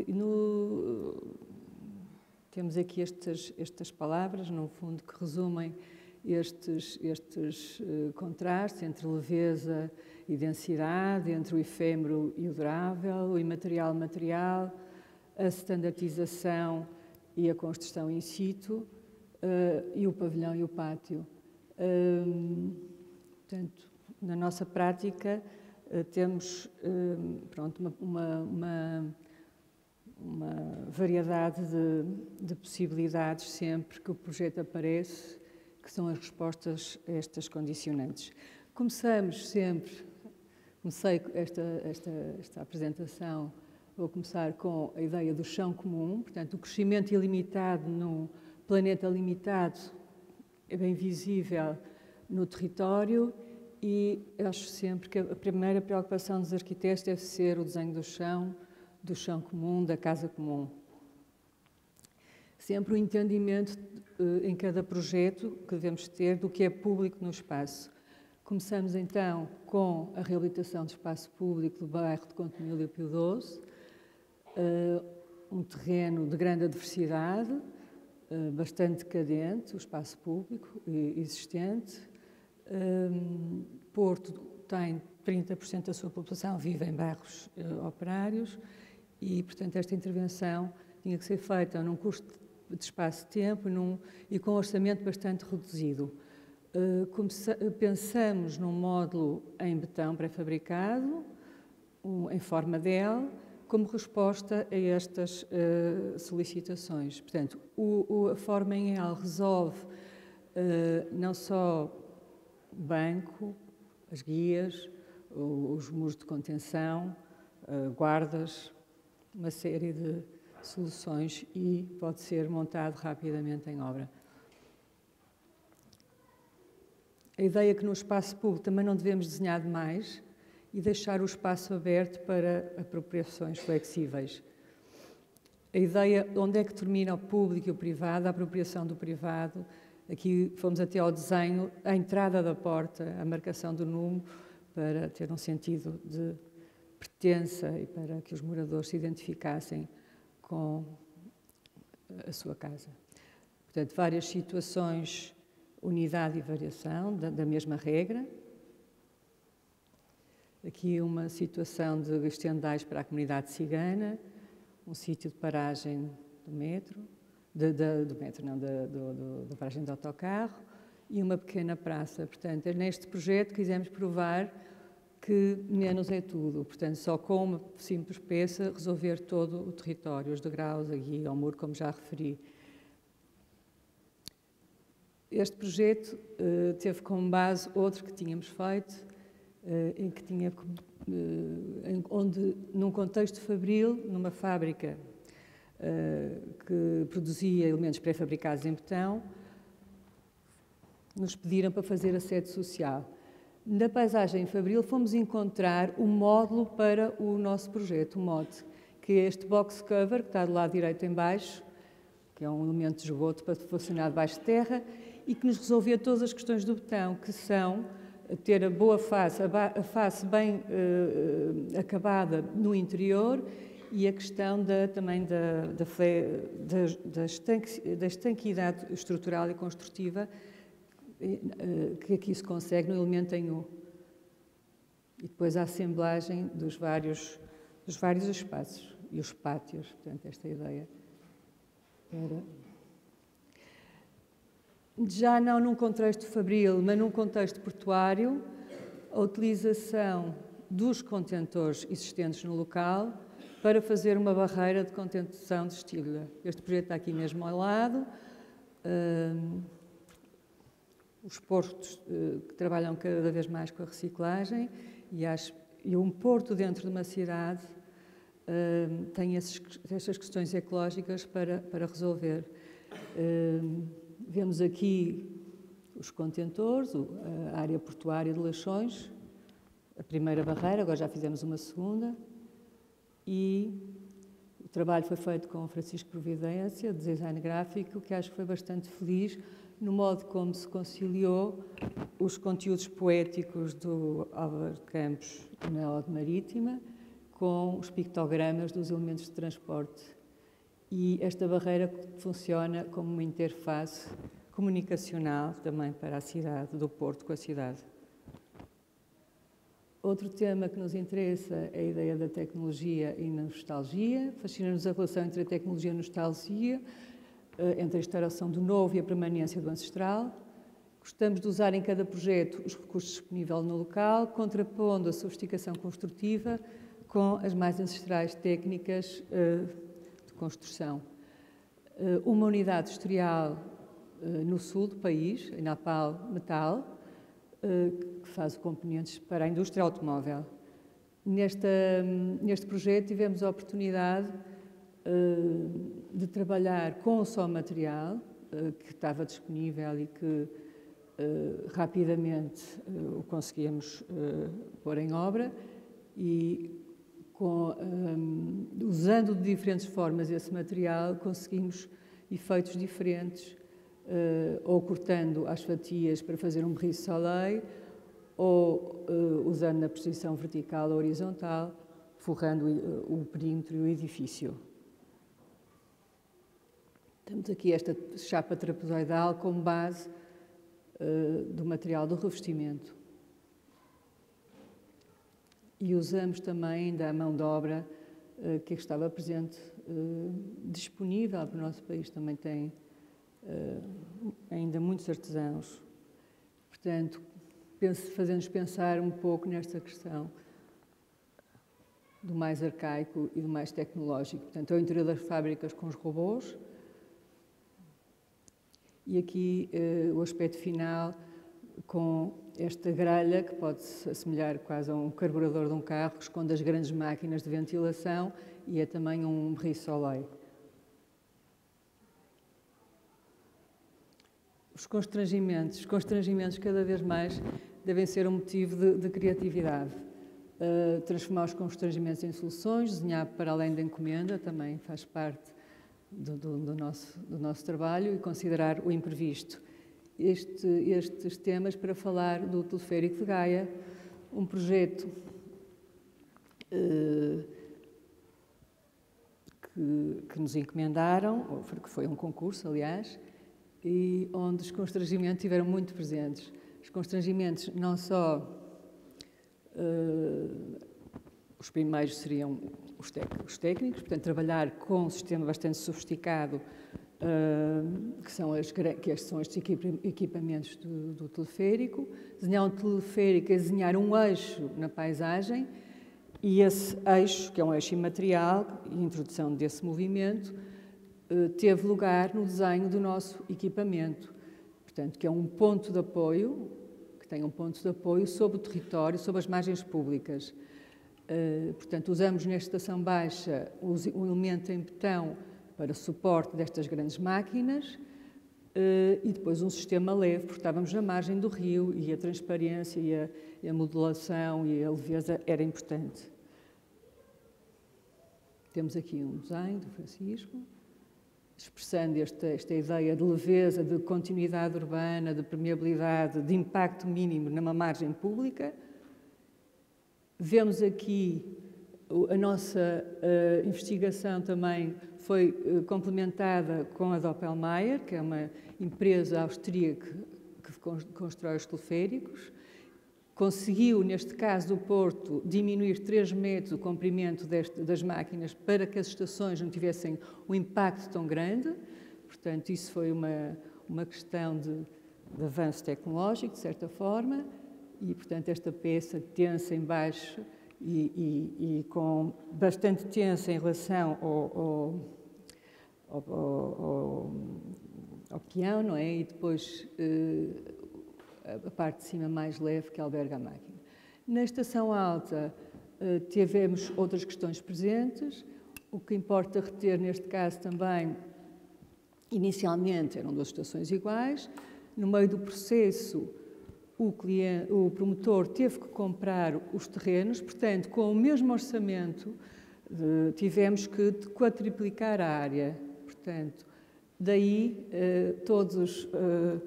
no, temos aqui estas, estas palavras, no fundo, que resumem estes, estes contrastes entre leveza e densidade, entre o efêmero e o durável, o imaterial material, a standardização e a construção in situ, uh, e o pavilhão e o pátio. Uh, portanto, na nossa prática, uh, temos uh, pronto, uma, uma, uma, uma variedade de, de possibilidades sempre que o projeto aparece, que são as respostas a estas condicionantes. Começamos sempre, comecei esta, esta, esta apresentação, vou começar com a ideia do chão comum, portanto, o crescimento ilimitado num planeta limitado é bem visível no território e acho sempre que a primeira preocupação dos arquitetos deve ser o desenho do chão, do chão comum, da casa comum. Sempre o entendimento em cada projeto que devemos ter do que é público no espaço. Começamos então com a reabilitação do espaço público do bairro de Conde Emílio Pio doze, Uh, um terreno de grande adversidade, uh, bastante decadente, o espaço público existente. Um, Porto tem trinta por cento da sua população vive em bairros uh, operários e, portanto, esta intervenção tinha que ser feita num custo de espaço-tempo num, e com um orçamento bastante reduzido. Uh, comece, pensamos num módulo em betão pré-fabricado, um, em forma de L, como resposta a estas uh, solicitações. Portanto, o, o, a forma em L resolve uh, não só o banco, as guias, o, os muros de contenção, uh, guardas, uma série de soluções e pode ser montado rapidamente em obra. A ideia é que no espaço público também não devemos desenhar demais e deixar o espaço aberto para apropriações flexíveis. A ideia, onde é que termina o público e o privado, a apropriação do privado, aqui fomos até ao desenho, a entrada da porta, a marcação do número, para ter um sentido de pertença e para que os moradores se identificassem com a sua casa. Portanto, várias situações, unidade e variação da, da mesma regra. Aqui uma situação de estendais para a comunidade cigana, um sítio de paragem do metro, de, de, do metro não, da, do, do, paragem de autocarro e uma pequena praça. Portanto, neste projeto quisemos provar que menos é tudo. Portanto, só com uma simples peça resolver todo o território, os degraus, a guia, o muro, como já referi. Este projeto uh, teve como base outro que tínhamos feito, Uh, em que tinha, uh, em, onde, num contexto fabril, numa fábrica uh, que produzia elementos pré-fabricados em betão, nos pediram para fazer a sede social. Na paisagem fabril fomos encontrar o módulo para o nosso projeto, o M O D, que é este box cover, que está do lado direito em baixo, que é um elemento de esgoto para funcionar debaixo de terra, e que nos resolvia todas as questões do betão, que são ter a boa face, a face bem uh, acabada no interior e a questão da, também da, da, da, da, estanque, da estanquidade estrutural e construtiva que aqui se consegue no elemento em U. E depois a assemblagem dos vários, dos vários espaços e os pátios. Portanto, esta ideia era... Já não num contexto fabril, mas num contexto portuário, a utilização dos contentores existentes no local para fazer uma barreira de contenção de estilha. Este projeto está aqui mesmo ao lado. Um, os portos uh, que trabalham cada vez mais com a reciclagem e, as, e um porto dentro de uma cidade uh, tem esses, essas questões ecológicas para, para resolver. Uh, vemos aqui os contentores, a área portuária de Leixões, a primeira barreira, agora já fizemos uma segunda, e o trabalho foi feito com o Francisco Providência, de design gráfico, que acho que foi bastante feliz no modo como se conciliou os conteúdos poéticos do Álvaro de Campos na Ode Marítima com os pictogramas dos elementos de transporte. E esta barreira funciona como uma interface comunicacional também para a cidade, do Porto com a cidade. Outro tema que nos interessa é a ideia da tecnologia e nostalgia. Fascina-nos a relação entre a tecnologia e a nostalgia, entre a instauração do novo e a permanência do ancestral. Gostamos de usar em cada projeto os recursos disponíveis no local, contrapondo a sofisticação construtiva com as mais ancestrais técnicas de construção. Uma unidade industrial no sul do país, em Napal Metal, que faz componentes para a indústria automóvel. Nesta, neste projeto tivemos a oportunidade de trabalhar com só material que estava disponível e que rapidamente o conseguíamos pôr em obra e com, usando de diferentes formas esse material conseguimos efeitos diferentes, Uh, ou cortando as fatias para fazer um brise-soleil, ou uh, usando na posição vertical ou horizontal, forrando uh, o perímetro e o edifício. Temos aqui esta chapa trapezoidal como base uh, do material do revestimento. E usamos também ainda a mão de obra uh, que estava presente, uh, disponível para o nosso país, também tem Uh, ainda muitos artesãos. Portanto, fazendo-nos pensar um pouco nesta questão do mais arcaico e do mais tecnológico. Portanto, é o interior das fábricas com os robôs. E aqui uh, o aspecto final com esta grelha, que pode-se assemelhar quase a um carburador de um carro, que esconde as grandes máquinas de ventilação e é também um brise-soleil. Os constrangimentos, os constrangimentos cada vez mais devem ser um motivo de, de criatividade. Uh, transformar os constrangimentos em soluções, desenhar para além da encomenda, também faz parte do, do, do, nosso, do nosso trabalho, e considerar o imprevisto. Este, estes temas para falar do Teleférico de Gaia, um projeto uh, que, que nos encomendaram, ou que foi um concurso, aliás, e onde os constrangimentos estiveram muito presentes. Os constrangimentos não só, uh, os primeiros seriam os, os técnicos, portanto, trabalhar com um sistema bastante sofisticado, uh, que, são as, que são estes equipamentos do, do teleférico, desenhar um teleférico, é desenhar um eixo na paisagem, e esse eixo, que é um eixo imaterial, e a introdução desse movimento, teve lugar no desenho do nosso equipamento. Portanto, que é um ponto de apoio, que tem um ponto de apoio sobre o território, sobre as margens públicas. Uh, portanto, usamos nesta estação baixa um elemento em betão para suporte destas grandes máquinas uh, e depois um sistema leve, porque estávamos na margem do rio e a transparência e a, e a modulação e a leveza era importante. Temos aqui um desenho do Francisco, expressando esta, esta ideia de leveza, de continuidade urbana, de permeabilidade, de impacto mínimo numa margem pública. Vemos aqui a nossa uh, investigação também foi uh, complementada com a Doppelmayr, que é uma empresa austríaca que constrói os teleféricos. Conseguiu, neste caso do Porto, diminuir três metros o comprimento deste, das máquinas para que as estações não tivessem um impacto tão grande. Portanto, isso foi uma, uma questão de, de avanço tecnológico, de certa forma, e, portanto, esta peça tensa em baixo e, e, e com bastante tensa em relação ao, ao, ao, ao, ao peão, não é? E depois eh, a parte de cima mais leve que alberga a máquina. Na estação alta eh, tivemos outras questões presentes. O que importa reter neste caso também, inicialmente eram duas estações iguais. No meio do processo, o, cliente, o promotor teve que comprar os terrenos, portanto, com o mesmo orçamento, eh, tivemos que quadriplicar a área. Portanto, daí eh, todos eh,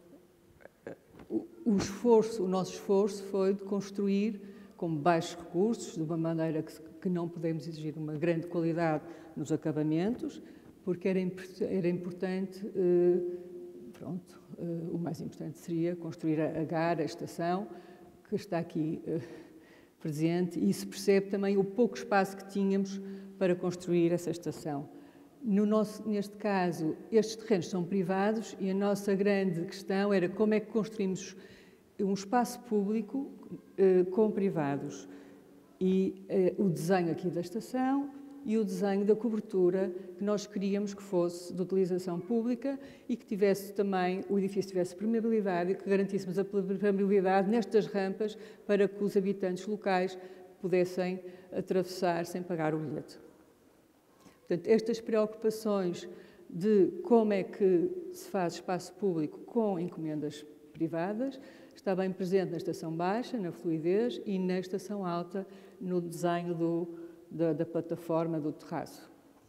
o, o esforço, o nosso esforço foi de construir com baixos recursos, de uma maneira que, que não podemos exigir uma grande qualidade nos acabamentos, porque era, era importante, eh, pronto, eh, o mais importante seria construir a, a G A R, a estação, que está aqui eh, presente, e se percebe também o pouco espaço que tínhamos para construir essa estação. No nosso, neste caso, estes terrenos são privados e a nossa grande questão era como é que construímos um espaço público eh, com privados. E eh, o desenho aqui da estação e o desenho da cobertura que nós queríamos que fosse de utilização pública e que tivesse também, o edifício tivesse permeabilidade e que garantíssemos a permeabilidade nestas rampas para que os habitantes locais pudessem atravessar sem pagar o bilhete. Portanto, estas preocupações de como é que se faz espaço público com encomendas privadas está bem presente na estação baixa, na fluidez, e na estação alta, no desenho do, da, da plataforma do terraço.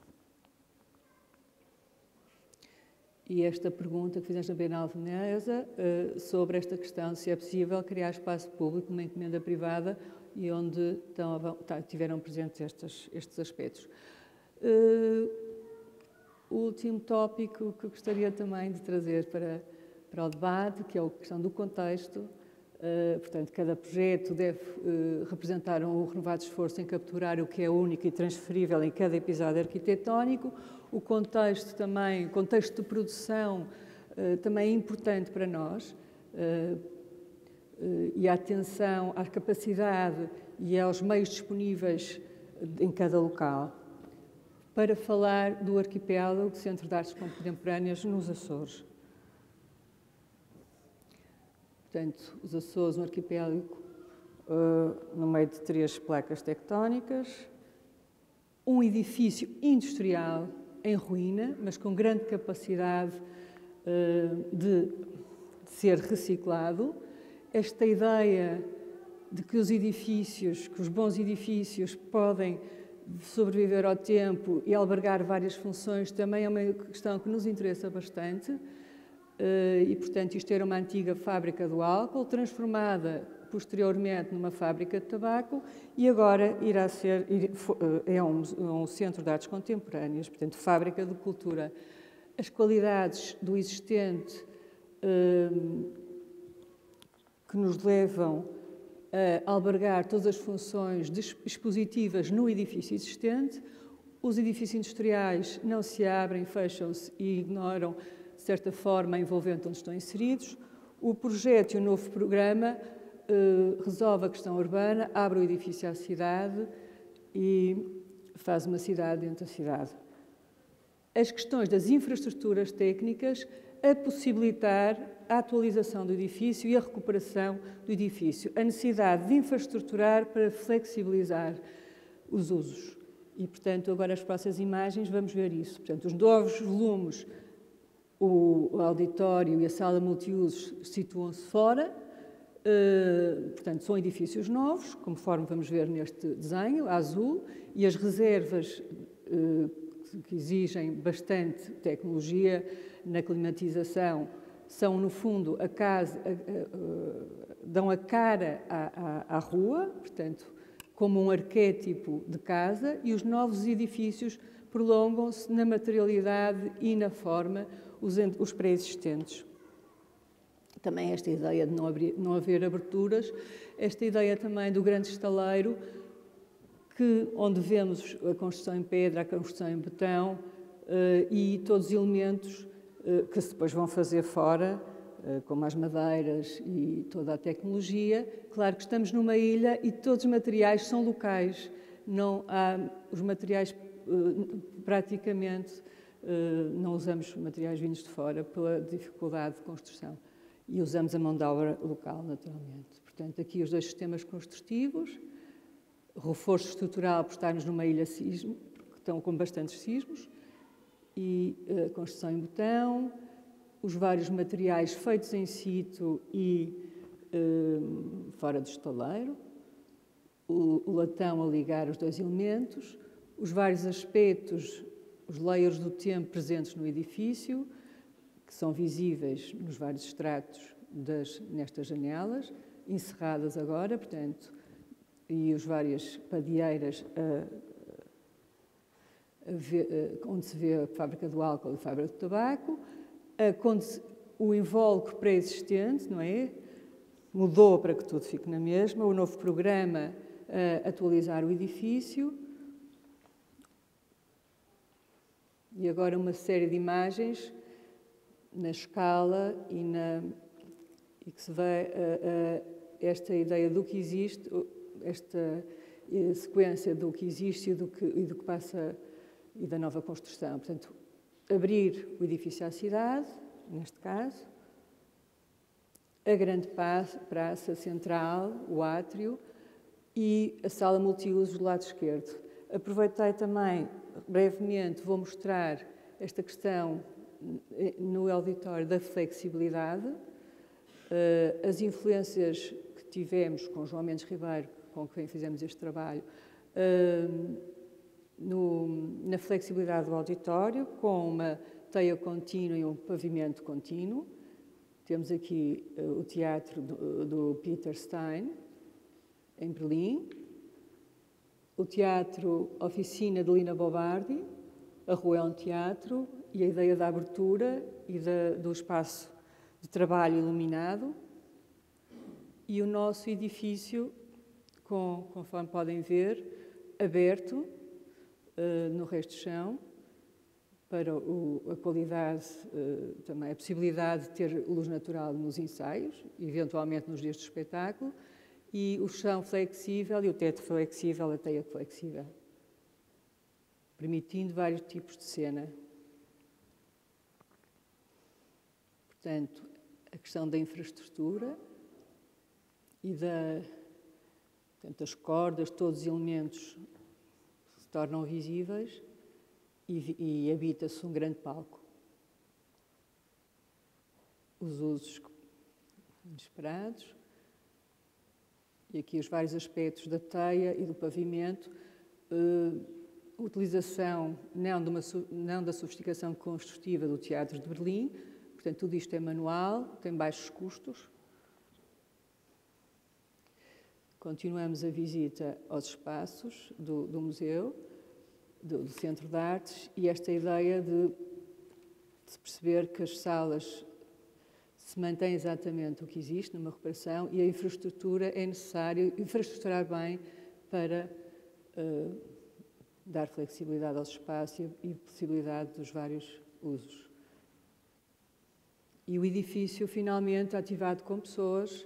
E esta pergunta que fizeste na Bienal de Veneza, uh, sobre esta questão de se é possível criar espaço público numa encomenda privada e onde estão, tá, tiveram presentes estes, estes aspectos. Uh, o último tópico que eu gostaria também de trazer para, para o debate, que é a questão do contexto. Uh, portanto, cada projeto deve uh, representar um renovado esforço em capturar o que é único e transferível em cada episódio arquitetónico. O contexto também, o contexto de produção uh, também é importante para nós, uh, uh, e a atenção à capacidade e aos meios disponíveis em cada local, para falar do arquipélago Centro de Artes Contemporâneas nos Açores. Portanto, os Açores, um arquipélago uh, no meio de três placas tectónicas, um edifício industrial em ruína, mas com grande capacidade uh, de, de ser reciclado. Esta ideia de que os edifícios, que os bons edifícios podem sobreviver ao tempo e albergar várias funções também é uma questão que nos interessa bastante. E, portanto, isto era uma antiga fábrica do álcool, transformada posteriormente numa fábrica de tabaco e agora irá ser, é um, um centro de artes contemporâneas, portanto, fábrica de cultura. As qualidades do existente um, que nos levam a albergar todas as funções expositivas no edifício existente. Os edifícios industriais não se abrem, fecham-se e ignoram, de certa forma, a envolvente onde estão inseridos. O projeto e o novo programa eh, resolve a questão urbana, abre o edifício à cidade e faz uma cidade dentro da cidade. As questões das infraestruturas técnicas a possibilitar a atualização do edifício e a recuperação do edifício. A necessidade de infraestruturar para flexibilizar os usos. E, portanto, agora as próximas imagens vamos ver isso. Portanto, os novos volumes, o auditório e a sala multiusos situam-se fora. Uh, portanto, são edifícios novos, conforme vamos ver neste desenho, azul, e as reservas uh, que exigem bastante tecnologia na climatização são, no fundo, a casa, a, a, a, dão a cara à, à, à rua, portanto, como um arquétipo de casa, e os novos edifícios prolongam-se na materialidade e na forma, os, os pré-existentes. também esta ideia de não, abrir, não haver aberturas, esta ideia também do grande estaleiro, que, onde vemos a construção em pedra, a construção em betão uh, e todos os elementos uh, que se depois vão fazer fora, uh, como as madeiras e toda a tecnologia. Claro que estamos numa ilha e todos os materiais são locais. Não há, os materiais, uh, praticamente, uh, não usamos materiais vindos de fora pela dificuldade de construção. E usamos a mão de obra local, naturalmente. Portanto, aqui os dois sistemas construtivos, reforço estrutural por estarmos numa ilha sismo, que estão com bastantes sismos, e a construção em betão, os vários materiais feitos em situ e uh, fora do estaleiro, o, o latão a ligar os dois elementos, os vários aspectos, os layers do tempo presentes no edifício, que são visíveis nos vários estratos das, nestas janelas, encerradas agora, portanto, e as várias padeiras a, a ver, a, onde se vê a fábrica do álcool e a fábrica do tabaco, a, onde se, o invólucro pré-existente, não é? Mudou para que tudo fique na mesma, o novo programa a atualizar o edifício, e agora uma série de imagens na escala e, na, e que se vê a, a, esta ideia do que existe, esta sequência do que existe e do que, e do que passa e da nova construção. Portanto, abrir o edifício à cidade, neste caso, a grande praça central, o átrio, e a sala multiusos do lado esquerdo. Aproveitei também, brevemente, vou mostrar esta questão no auditório da flexibilidade, as influências que tivemos com João Mendes Ribeiro, com quem fizemos este trabalho, uh, no, na flexibilidade do auditório, com uma teia contínua e um pavimento contínuo. Temos aqui uh, o teatro do, do Peter Stein, em Berlim, o teatro Oficina de Lina Bobardi, a rua é um teatro, e a ideia da abertura e da, do espaço de trabalho iluminado, e o nosso edifício, Com, conforme podem ver, aberto uh, no resto do chão, para o, a qualidade, uh, também a possibilidade de ter luz natural nos ensaios, eventualmente nos dias de espetáculo, e o chão flexível e o teto flexível, a teia flexível, permitindo vários tipos de cena. Portanto, a questão da infraestrutura e da... Portanto, as cordas, todos os elementos se tornam visíveis e, e habita-se um grande palco. Os usos inesperados. E aqui os vários aspectos da teia e do pavimento. Uh, utilização não, de uma, não da sofisticação construtiva do Teatro de Berlim. Portanto, tudo isto é manual, tem baixos custos. Continuamos a visita aos espaços do, do museu, do, do Centro de Artes, e esta ideia de, de perceber que as salas se mantêm exatamente o que existe numa reparação e a infraestrutura é necessário infraestruturar bem para uh, dar flexibilidade aos espaços e possibilidade dos vários usos. E o edifício finalmente ativado com pessoas.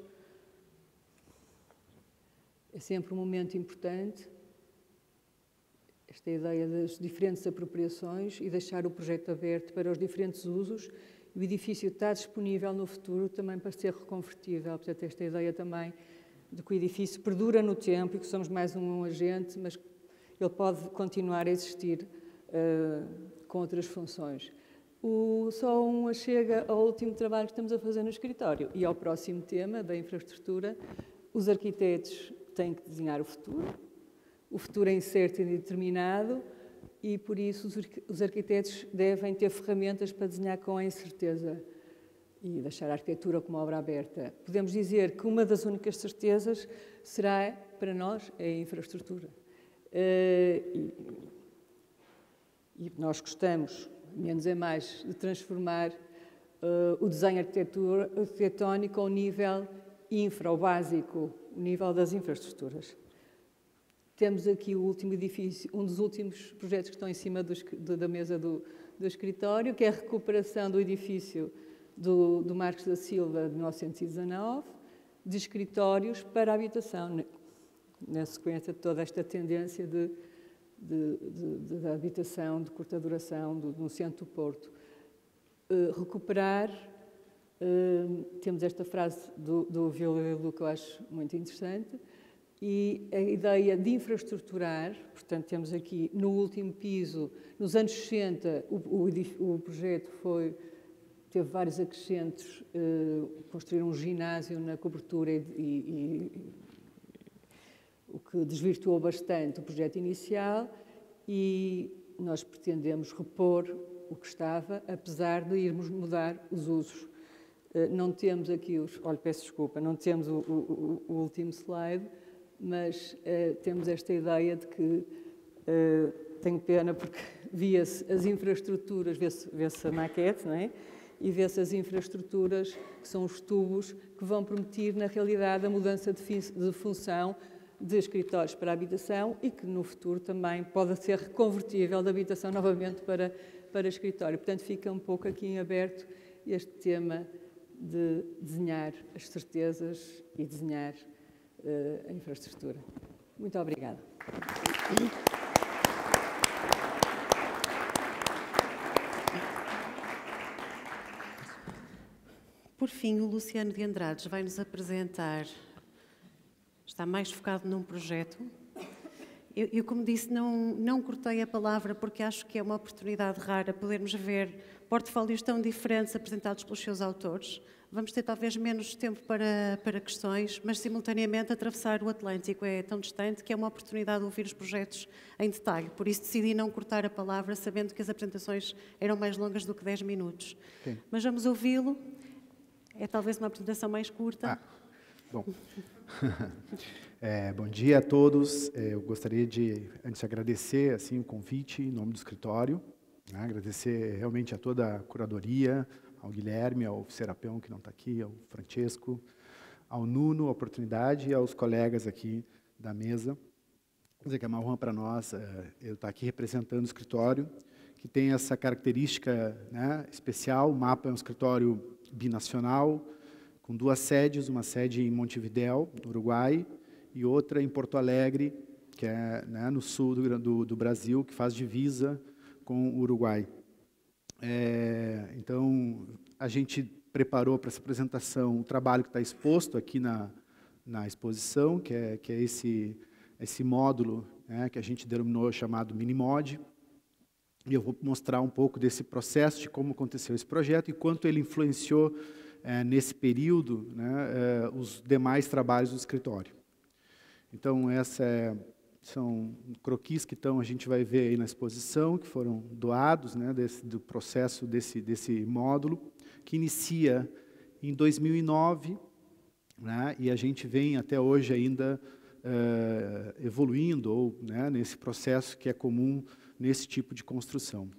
É sempre um momento importante, esta ideia das diferentes apropriações e deixar o projeto aberto para os diferentes usos. O edifício está disponível no futuro também para ser reconvertível. Portanto, esta ideia também de que o edifício perdura no tempo e que somos mais um agente, mas ele pode continuar a existir uh, com outras funções. O, só uma chega ao último trabalho que estamos a fazer no escritório e ao próximo tema da infraestrutura. Os arquitetos têm que desenhar o futuro. O futuro é incerto e indeterminado e, por isso, os arquitetos devem ter ferramentas para desenhar com a incerteza e deixar a arquitetura como obra aberta. Podemos dizer que uma das únicas certezas será, para nós, a infraestrutura. E, e nós gostamos, menos é mais, de transformar uh, o desenho arquitetónico ao nível infra, o básico, o nível das infraestruturas. Temos aqui o último edifício, um dos últimos projetos que estão em cima do, do, da mesa do, do escritório, que é a recuperação do edifício do, do Marcos da Silva, de mil novecentos e dezanove, de escritórios para a habitação, na sequência de toda esta tendência de, de, de, de, de habitação de curta duração do, no centro do Porto. Uh, recuperar, uh, temos esta frase do, do Violelo que eu acho muito interessante, e a ideia de infraestruturar, portanto, temos aqui no último piso, nos anos sessenta, o, o, o projeto foi, teve vários acrescentos, uh, construir um ginásio na cobertura e, e, e o que desvirtuou bastante o projeto inicial, e nós pretendemos repor o que estava, apesar de irmos mudar os usos. Uh, não temos aqui os... Olha, peço desculpa, não temos o, o, o último slide, mas uh, temos esta ideia de que, uh, tenho pena porque via-se as infraestruturas, vê-se vê-se a maquete, não é? E vê-se as infraestruturas, que são os tubos, que vão permitir, na realidade, a mudança de, de função de escritórios para habitação e que, no futuro, também pode ser reconvertível de habitação novamente para, para escritório. Portanto, fica um pouco aqui em aberto este tema de desenhar as certezas e desenhar a infraestrutura. Muito obrigada. Por fim, o Luciano de Andrades vai nos apresentar, está mais focado num projeto. Eu, eu como disse, não, não cortei a palavra porque acho que é uma oportunidade rara podermos ver portfólios tão diferentes apresentados pelos seus autores. Vamos ter talvez menos tempo para, para questões, mas simultaneamente atravessar o Atlântico é tão distante que é uma oportunidade de ouvir os projetos em detalhe. Por isso decidi não cortar a palavra, sabendo que as apresentações eram mais longas do que dez minutos. Sim. Mas vamos ouvi-lo. É talvez uma apresentação mais curta. Ah, bom. É, bom dia a todos. Eu gostaria de, antes de agradecer assim, o convite em nome do escritório, né? Agradecer realmente a toda a curadoria, ao Guilherme, ao Serapão, que não está aqui, ao Francesco, ao Nuno, a oportunidade, e aos colegas aqui da mesa. Quer dizer que é uma honra para nós é, eu estar aqui representando o escritório, que tem essa característica, né, especial. O MAPA é um escritório binacional, com duas sedes, uma sede em Montevidéu, no Uruguai, e outra em Porto Alegre, que é, né, no sul do, do, do Brasil, que faz divisa com o Uruguai. É, então, a gente preparou para essa apresentação o trabalho que está exposto aqui na, na exposição, que é, que é esse, esse módulo, né, que a gente denominou chamado Minimod. E eu vou mostrar um pouco desse processo, de como aconteceu esse projeto e quanto ele influenciou, é, nesse período, né, é, os demais trabalhos do escritório. Então, essa é... são croquis que estão, a gente vai ver aí na exposição, que foram doados, né, desse, do processo desse, desse módulo, que inicia em dois mil e nove, né, e a gente vem até hoje ainda uh, evoluindo, ou, né, nesse processo que é comum nesse tipo de construção.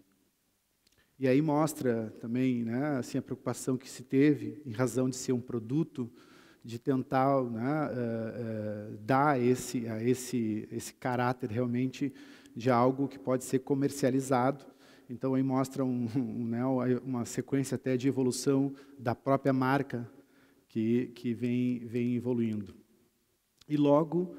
E aí mostra também, né, assim, a preocupação que se teve, em razão de ser um produto, de tentar, né, uh, uh, dar esse, a esse, esse caráter realmente de algo que pode ser comercializado. Então, aí mostra um, um, né, uma sequência até de evolução da própria marca que, que vem, vem evoluindo. E logo,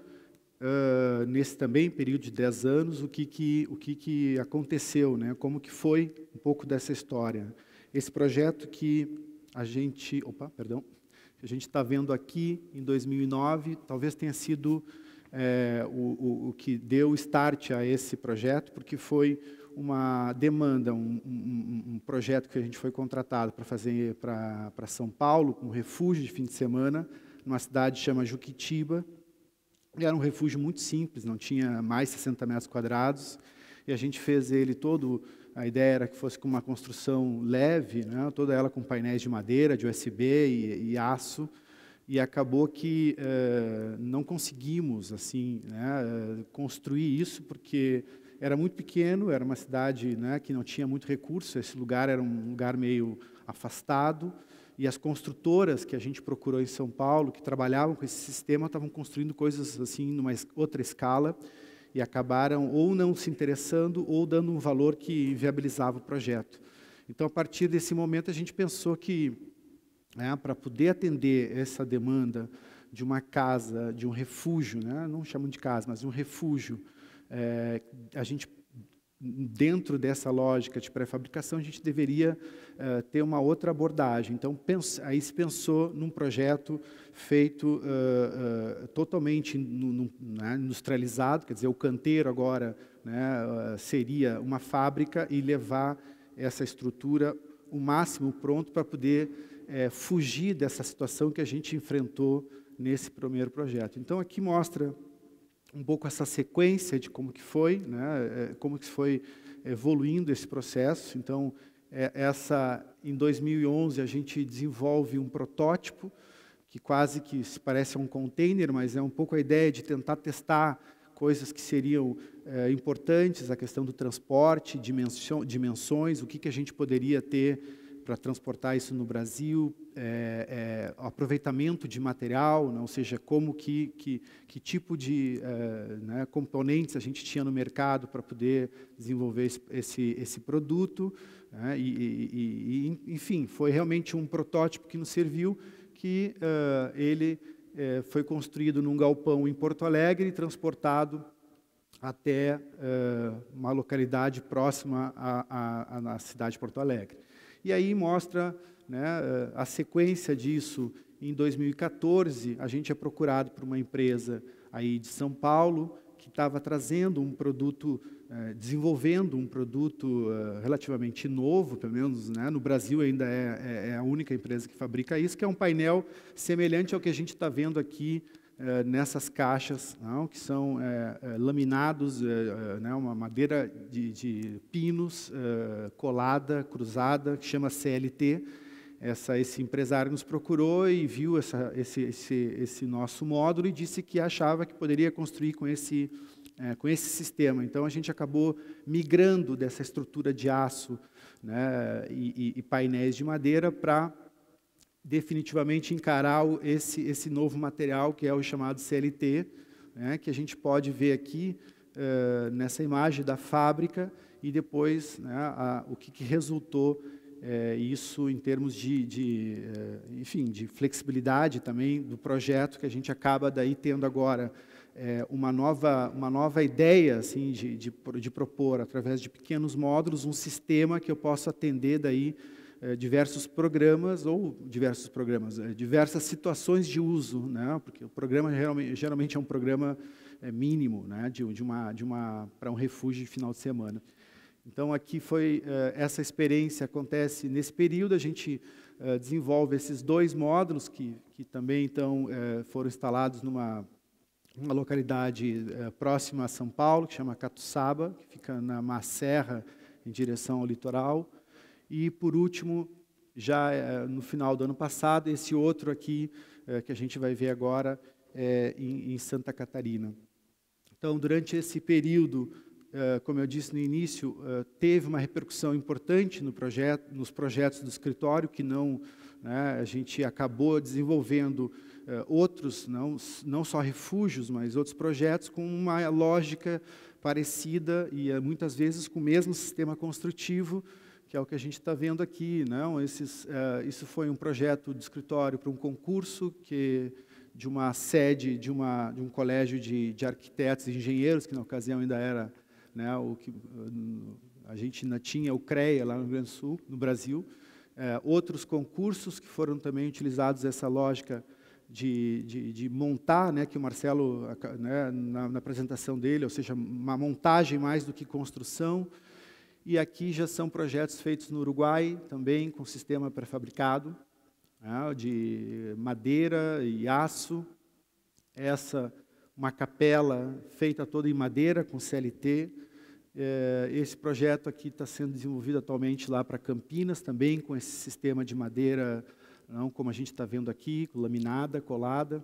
uh, nesse também período de dez anos, o que, que, o que, que aconteceu, né, como que foi um pouco dessa história. Esse projeto que a gente... Opa, perdão. Que a gente está vendo aqui em dois mil e nove, talvez tenha sido é, o, o, o que deu start a esse projeto, porque foi uma demanda, um, um, um projeto que a gente foi contratado para fazer para São Paulo, um refúgio de fim de semana, numa cidade que chama Juquitiba. E era um refúgio muito simples, não tinha mais sessenta metros quadrados, e a gente fez ele todo... A ideia era que fosse com uma construção leve, né, toda ela com painéis de madeira, de U S B e, e aço, e acabou que eh, não conseguimos assim, né, construir isso, porque era muito pequeno, era uma cidade, né, que não tinha muito recurso, esse lugar era um lugar meio afastado, e as construtoras que a gente procurou em São Paulo, que trabalhavam com esse sistema, estavam construindo coisas assim numa outra escala, e acabaram ou não se interessando ou dando um valor que inviabilizava o projeto. Então, a partir desse momento, a gente pensou que, né, para poder atender essa demanda de uma casa, de um refúgio, né, não chamam de casa, mas de um refúgio, é, a gente, dentro dessa lógica de pré-fabricação, a gente deveria uh, ter uma outra abordagem. Então, pensa, aí se pensou num projeto feito uh, uh, totalmente no, no, né, industrializado, quer dizer, o canteiro agora, né, uh, seria uma fábrica, e levar essa estrutura o máximo pronto para poder uh, fugir dessa situação que a gente enfrentou nesse primeiro projeto. Então, aqui mostra um pouco essa sequência de como que foi, né, como que foi evoluindo esse processo. Então, essa, em dois mil e onze, a gente desenvolve um protótipo, que quase que se parece a um container, mas é um pouco a ideia de tentar testar coisas que seriam é, importantes, a questão do transporte, dimensão, dimensões, o que, que a gente poderia ter para transportar isso no Brasil, é, é, aproveitamento de material, né, ou seja, como que, que, que tipo de é, né, componentes a gente tinha no mercado para poder desenvolver esse, esse, esse produto, né, e, e, e, enfim, foi realmente um protótipo que nos serviu, que uh, ele uh, foi construído num galpão em Porto Alegre e transportado até uh, uma localidade próxima à, à, à cidade de Porto Alegre. E aí mostra, né, a sequência disso. Em dois mil e quatorze, a gente é procurado por uma empresa aí de São Paulo, que estava trazendo um produto, eh, desenvolvendo um produto eh, relativamente novo, pelo menos, né, no Brasil ainda é, é a única empresa que fabrica isso, que é um painel semelhante ao que a gente está vendo aqui eh, nessas caixas, não, que são eh, eh, laminados, eh, né, uma madeira de, de pinos eh, colada, cruzada, que chama C L T. Essa, esse empresário nos procurou e viu essa, esse, esse, esse nosso módulo e disse que achava que poderia construir com esse, é, com esse sistema. Então, a gente acabou migrando dessa estrutura de aço, né, e, e, e painéis de madeira para definitivamente encarar o, esse, esse novo material, que é o chamado C L T, né, que a gente pode ver aqui uh, nessa imagem da fábrica, e depois, né, a, o que, que resultou. É, isso em termos de, de, enfim, de flexibilidade também do projeto, que a gente acaba daí tendo agora é, uma, nova, uma nova ideia assim, de, de, de propor, através de pequenos módulos, um sistema que eu possa atender daí é, diversos programas, ou diversos programas, é, diversas situações de uso, né? Porque o programa geralmente, geralmente é um programa é, mínimo, né? de, de uma, de uma, para um refúgio de final de semana. Então, aqui foi, uh, essa experiência acontece nesse período, a gente uh, desenvolve esses dois módulos, que, que também então, uh, foram instalados numa uma localidade uh, próxima a São Paulo, que chama Catuçaba, que fica na Serra, em direção ao litoral. E, por último, já uh, no final do ano passado, esse outro aqui, uh, que a gente vai ver agora, uh, em, em Santa Catarina. Então, durante esse período, Uh, como eu disse no início, uh, teve uma repercussão importante no projeto, nos projetos do escritório, que não, né, a gente acabou desenvolvendo uh, outros, não, não só refúgios, mas outros projetos com uma lógica parecida e uh, muitas vezes com o mesmo sistema construtivo, que é o que a gente está vendo aqui. Não? Esses, uh, isso foi um projeto de escritório para um concurso que de uma sede de, uma, de um colégio de, de arquitetos e engenheiros, que na ocasião ainda era, né, o que a gente ainda tinha o CREA lá no Rio Grande do Sul, no Brasil. É, outros concursos que foram também utilizados essa lógica de, de, de montar, né, que o Marcelo, né, na, na apresentação dele, ou seja, uma montagem mais do que construção. E aqui já são projetos feitos no Uruguai, também com sistema pré-fabricado, né, de madeira e aço. Essa, uma capela feita toda em madeira, com C L T. Esse projeto aqui está sendo desenvolvido atualmente lá para Campinas, também com esse sistema de madeira, não como a gente está vendo aqui, laminada, colada.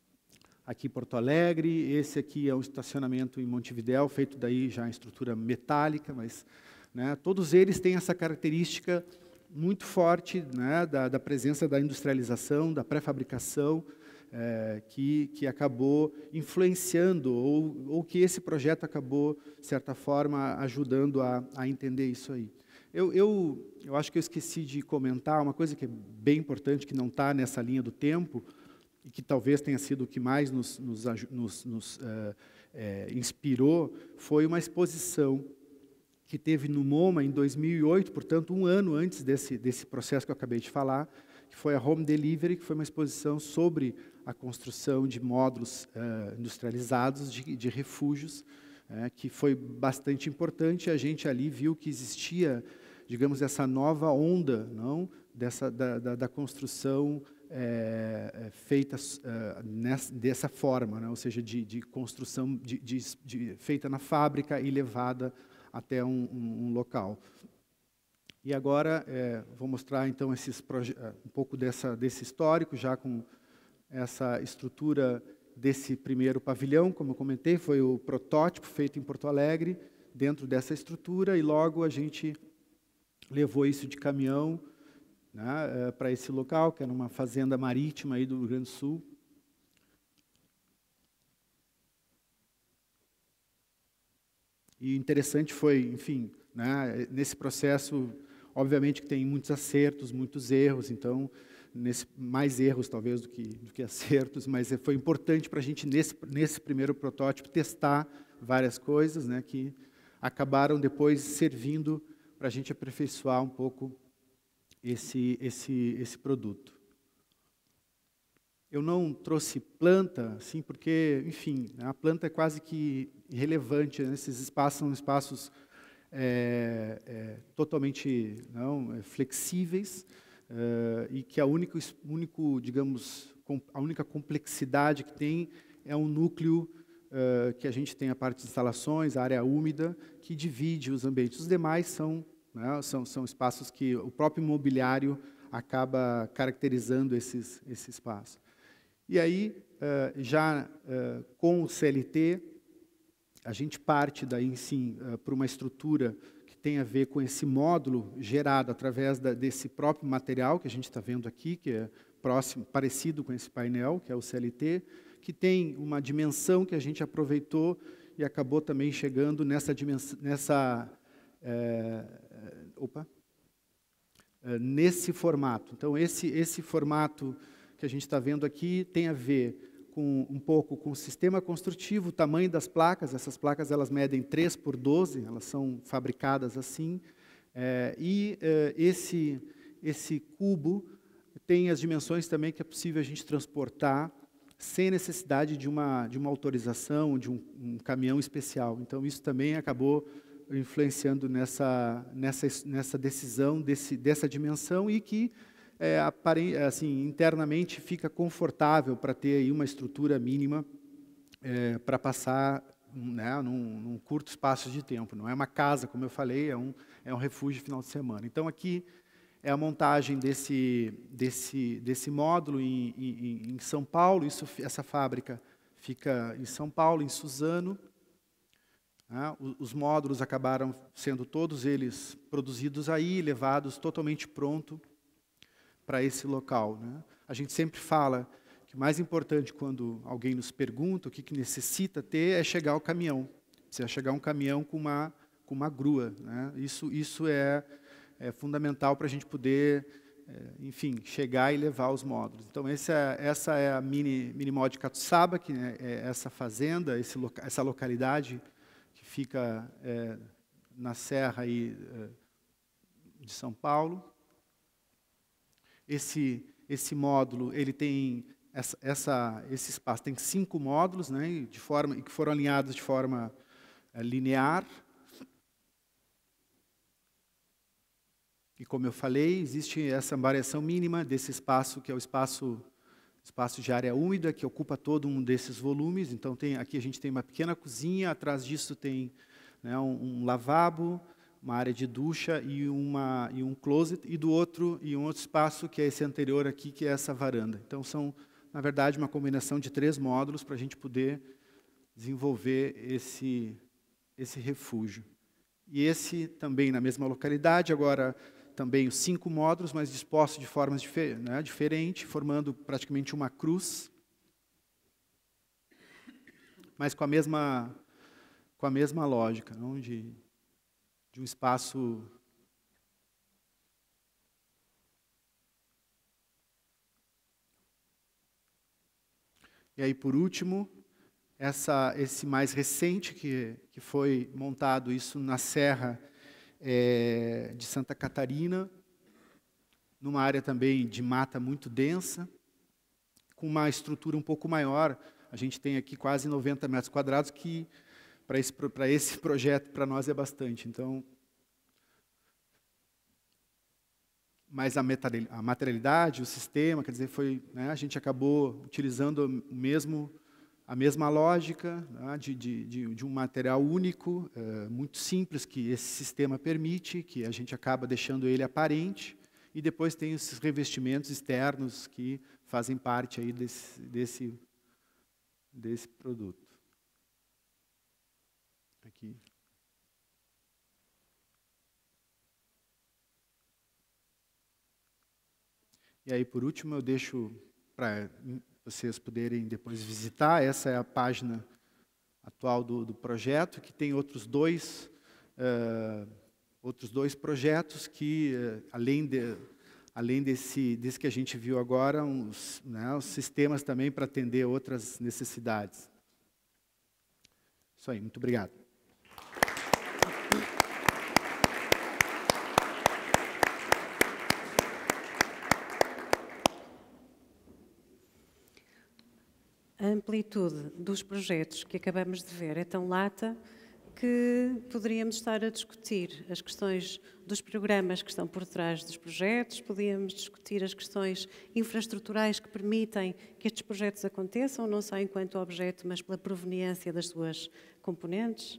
Aqui Porto Alegre, esse aqui é um estacionamento em Montevidéu, feito daí já em estrutura metálica, mas, né, todos eles têm essa característica muito forte, né, da, da presença da industrialização, da pré-fabricação, é, que, que acabou influenciando, ou, ou que esse projeto acabou, de certa forma, ajudando a, a entender isso aí. Eu, eu, eu acho que eu esqueci de comentar uma coisa que é bem importante, que não está nessa linha do tempo, e que talvez tenha sido o que mais nos, nos, nos, nos uh, é, inspirou, foi uma exposição que teve no MoMA em dois mil e oito, portanto, um ano antes desse, desse processo que eu acabei de falar, que foi a Home Delivery, que foi uma exposição sobre a construção de módulos uh, industrializados, de, de refúgios, uh, que foi bastante importante. A gente ali viu que existia, digamos, essa nova onda, não, dessa, da, da, da construção é, feita uh, nessa, dessa forma, né? Ou seja, de, de construção de, de, de, feita na fábrica e levada até um, um, um local. E agora é, vou mostrar então esses um pouco dessa, desse histórico, já com essa estrutura desse primeiro pavilhão, como eu comentei, foi o protótipo feito em Porto Alegre, dentro dessa estrutura, e logo a gente levou isso de caminhão, né, é, para esse local, que era uma fazenda marítima aí do Rio Grande do Sul. E interessante foi, enfim, né, nesse processo, obviamente que tem muitos acertos, muitos erros, então, nesse, mais erros talvez do que, do que acertos, mas foi importante para a gente, nesse, nesse primeiro protótipo, testar várias coisas, né, que acabaram depois servindo para a gente aperfeiçoar um pouco esse, esse, esse produto. Eu não trouxe planta, assim, porque, enfim, a planta é quase que irrelevante, né? Esses espaços são espaços é, é, totalmente não, é, flexíveis, é, e que a única, único, digamos, a única complexidade que tem é um núcleo é, que a gente tem a parte de instalações, a área úmida, que divide os ambientes. Os demais são, né, são, são espaços que o próprio imobiliário acaba caracterizando esses, esse espaço. E aí, uh, já uh, com o C L T, a gente parte daí, sim, uh, para uma estrutura que tem a ver com esse módulo gerado através da, desse próprio material que a gente está vendo aqui, que é próximo, parecido com esse painel, que é o C L T, que tem uma dimensão que a gente aproveitou e acabou também chegando nessa dimensão, nessa, uh, opa, uh, nesse formato. Então, esse, esse formato que a gente está vendo aqui tem a ver com um pouco com o sistema construtivo, o tamanho das placas. Essas placas elas medem três por doze, elas são fabricadas assim, é, e é, esse, esse cubo tem as dimensões também que é possível a gente transportar sem necessidade de uma, de uma autorização, de um, um caminhão especial. Então, isso também acabou influenciando nessa, nessa, nessa decisão desse, dessa dimensão, e que É, assim, internamente fica confortável para ter aí uma estrutura mínima é, para passar, né, num, num curto espaço de tempo. Não é uma casa, como eu falei, é um, é um refúgio de final de semana. Então, aqui é a montagem desse, desse, desse módulo em, em, em São Paulo. Isso, essa fábrica fica em São Paulo, em Suzano. Ah, os módulos acabaram sendo todos eles produzidos aí, levados totalmente pronto para esse local, né? A gente sempre fala que o mais importante quando alguém nos pergunta o que, que necessita ter é chegar o caminhão. Precisa chegar um caminhão com uma, com uma grua, né? Isso, isso é, é fundamental para a gente poder, é, enfim, chegar e levar os módulos. Então, essa é, essa é a mini, mini mod de Catuçaba, que é, é essa fazenda, esse loca, essa localidade que fica é, na serra aí, é, de São Paulo. Esse, esse módulo, ele tem essa, essa, esse espaço, tem cinco módulos, né, de forma, que foram alinhados de forma é, linear. E, como eu falei, existe essa variação mínima desse espaço, que é o espaço, espaço de área úmida, que ocupa todo um desses volumes. Então, tem, aqui a gente tem uma pequena cozinha, atrás disso tem, né, um, um lavabo, uma área de ducha e, uma, e um closet, e do outro, e um outro espaço, que é esse anterior aqui, que é essa varanda. Então, são, na verdade, uma combinação de três módulos para a gente poder desenvolver esse, esse refúgio. E esse também na mesma localidade, agora também os cinco módulos, mas dispostos de formas difer né, diferentes, formando praticamente uma cruz, mas com a mesma, com a mesma lógica, não? De, de um espaço e aí, por último, essa, esse mais recente que, que foi montado, isso na Serra é, de Santa Catarina, numa área também de mata muito densa, com uma estrutura um pouco maior. A gente tem aqui quase noventa metros quadrados, que para esse, para esse projeto, para nós, é bastante. Então, mas a materialidade, o sistema, quer dizer, foi, né, a gente acabou utilizando o mesmo, a mesma lógica, né, de, de, de, de um material único, é, muito simples, que esse sistema permite, que a gente acaba deixando ele aparente, e depois tem esses revestimentos externos que fazem parte aí desse, desse, desse produto. Aqui. E aí, por último, eu deixo para vocês poderem depois visitar. Essa é a página atual do, do projeto, que tem outros dois, uh, outros dois projetos que, uh, além, de, além desse, desse que a gente viu agora, uns, né, os sistemas também para atender outras necessidades. Isso aí, muito obrigado. A amplitude dos projetos que acabamos de ver é tão lata que poderíamos estar a discutir as questões dos programas que estão por trás dos projetos, podíamos discutir as questões infraestruturais que permitem que estes projetos aconteçam, não só enquanto objeto, mas pela proveniência das suas componentes.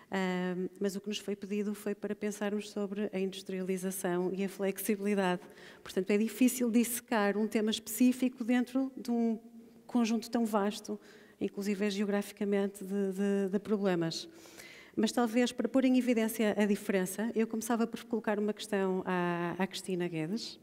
Uh, mas o que nos foi pedido foi para pensarmos sobre a industrialização e a flexibilidade. Portanto, é difícil dissecar um tema específico dentro de um conjunto tão vasto, inclusive geograficamente, de, de, de problemas. Mas talvez, para pôr em evidência a diferença, eu começava por colocar uma questão à, à Cristina Guedes,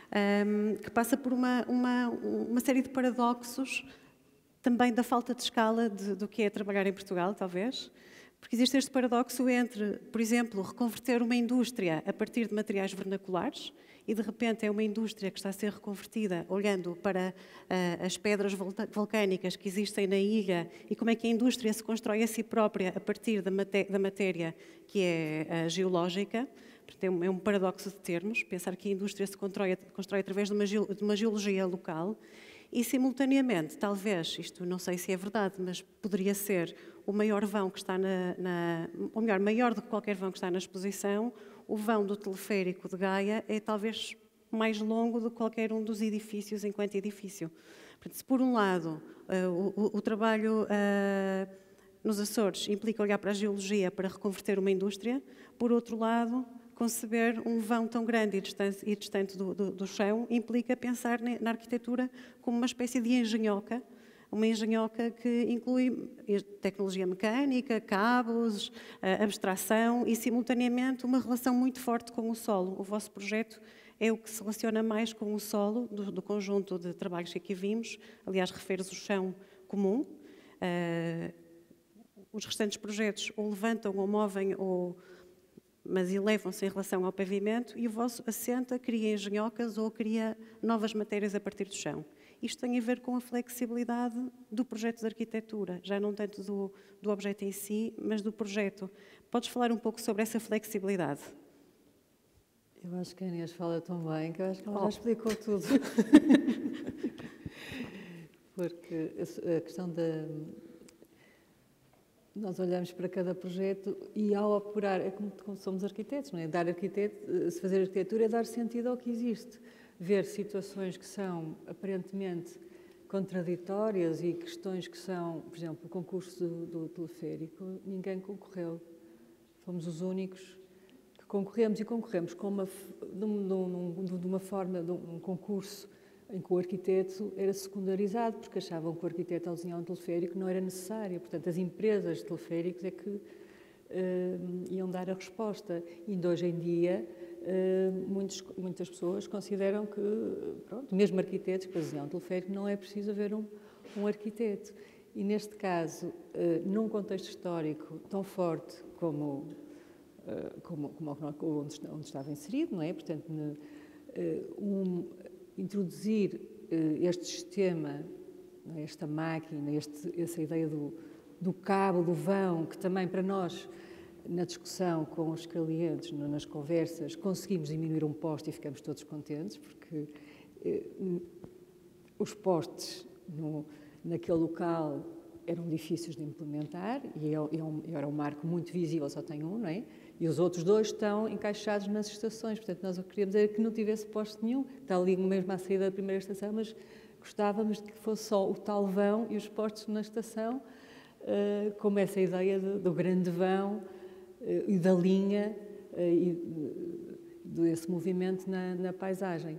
um, que passa por uma, uma, uma série de paradoxos, também da falta de escala de, do que é trabalhar em Portugal, talvez, porque existe este paradoxo entre, por exemplo, reconverter uma indústria a partir de materiais vernaculares, e de repente é uma indústria que está a ser reconvertida olhando para uh, as pedras vulcânicas que existem na ilha e como é que a indústria se constrói a si própria a partir da, maté da matéria que é uh, geológica. Portanto, é um, é um paradoxo de termos, pensar que a indústria se constrói, constrói através de uma, ge de uma geologia local e, simultaneamente, talvez, isto não sei se é verdade, mas poderia ser o maior vão que está na, na... ou melhor, maior do que qualquer vão que está na exposição, o vão do teleférico de Gaia é talvez mais longo do que qualquer um dos edifícios enquanto edifício. Portanto, se por um lado uh, o, o trabalho uh, nos Açores implica olhar para a geologia para reconverter uma indústria, por outro lado, conceber um vão tão grande e distante, e distante do, do, do chão implica pensar na arquitetura como uma espécie de engenhoca, uma engenhoca que inclui tecnologia mecânica, cabos, abstração e, simultaneamente, uma relação muito forte com o solo. O vosso projeto é o que se relaciona mais com o solo do, do conjunto de trabalhos que aqui vimos. Aliás, refere-se ao chão comum. Uh, os restantes projetos ou levantam ou movem, ou, mas elevam-se em relação ao pavimento, e o vosso assenta, cria engenhocas ou cria novas matérias a partir do chão. Isto tem a ver com a flexibilidade do projeto de arquitetura, já não tanto do, do objeto em si, mas do projeto. Podes falar um pouco sobre essa flexibilidade? Eu acho que a Inês fala tão bem que eu acho que ela oh. já explicou tudo. Porque a questão da... Nós olhamos para cada projeto e, ao apurar, é como, como somos arquitetos, não é? Dar arquiteto, se fazer arquitetura é dar sentido ao que existe. Ver situações que são aparentemente contraditórias e questões que são, por exemplo, o concurso do, do teleférico, ninguém concorreu. Fomos os únicos que concorremos e concorremos com uma, de, um, de uma forma, de um concurso em que o arquiteto era secundarizado, porque achavam que o arquiteto, ao desenhar um teleférico, não era necessário. Portanto, as empresas de teleféricos é que uh, iam dar a resposta. E ainda hoje em dia muitos, muitas pessoas consideram que, pronto, mesmo arquitetos que desenham um teleférico, não é preciso haver um, um arquiteto. E neste caso, num contexto histórico tão forte como, como, como onde, onde estava inserido, não é? Portanto, um, introduzir este sistema, esta máquina, este, essa ideia do, do cabo, do vão, que também para nós, na discussão com os clientes, nas conversas, conseguimos diminuir um poste e ficamos todos contentes, porque eh, os postes no, naquele local eram difíceis de implementar e é um, era um marco muito visível, só tem um, não é? E os outros dois estão encaixados nas estações, portanto, nós o que queríamos era que não tivesse poste nenhum, está ali mesmo à saída da primeira estação, mas gostávamos de que fosse só o tal vão e os postes na estação, uh, como essa ideia de, do grande vão uh, e da linha uh, e uh, desse movimento na, na paisagem.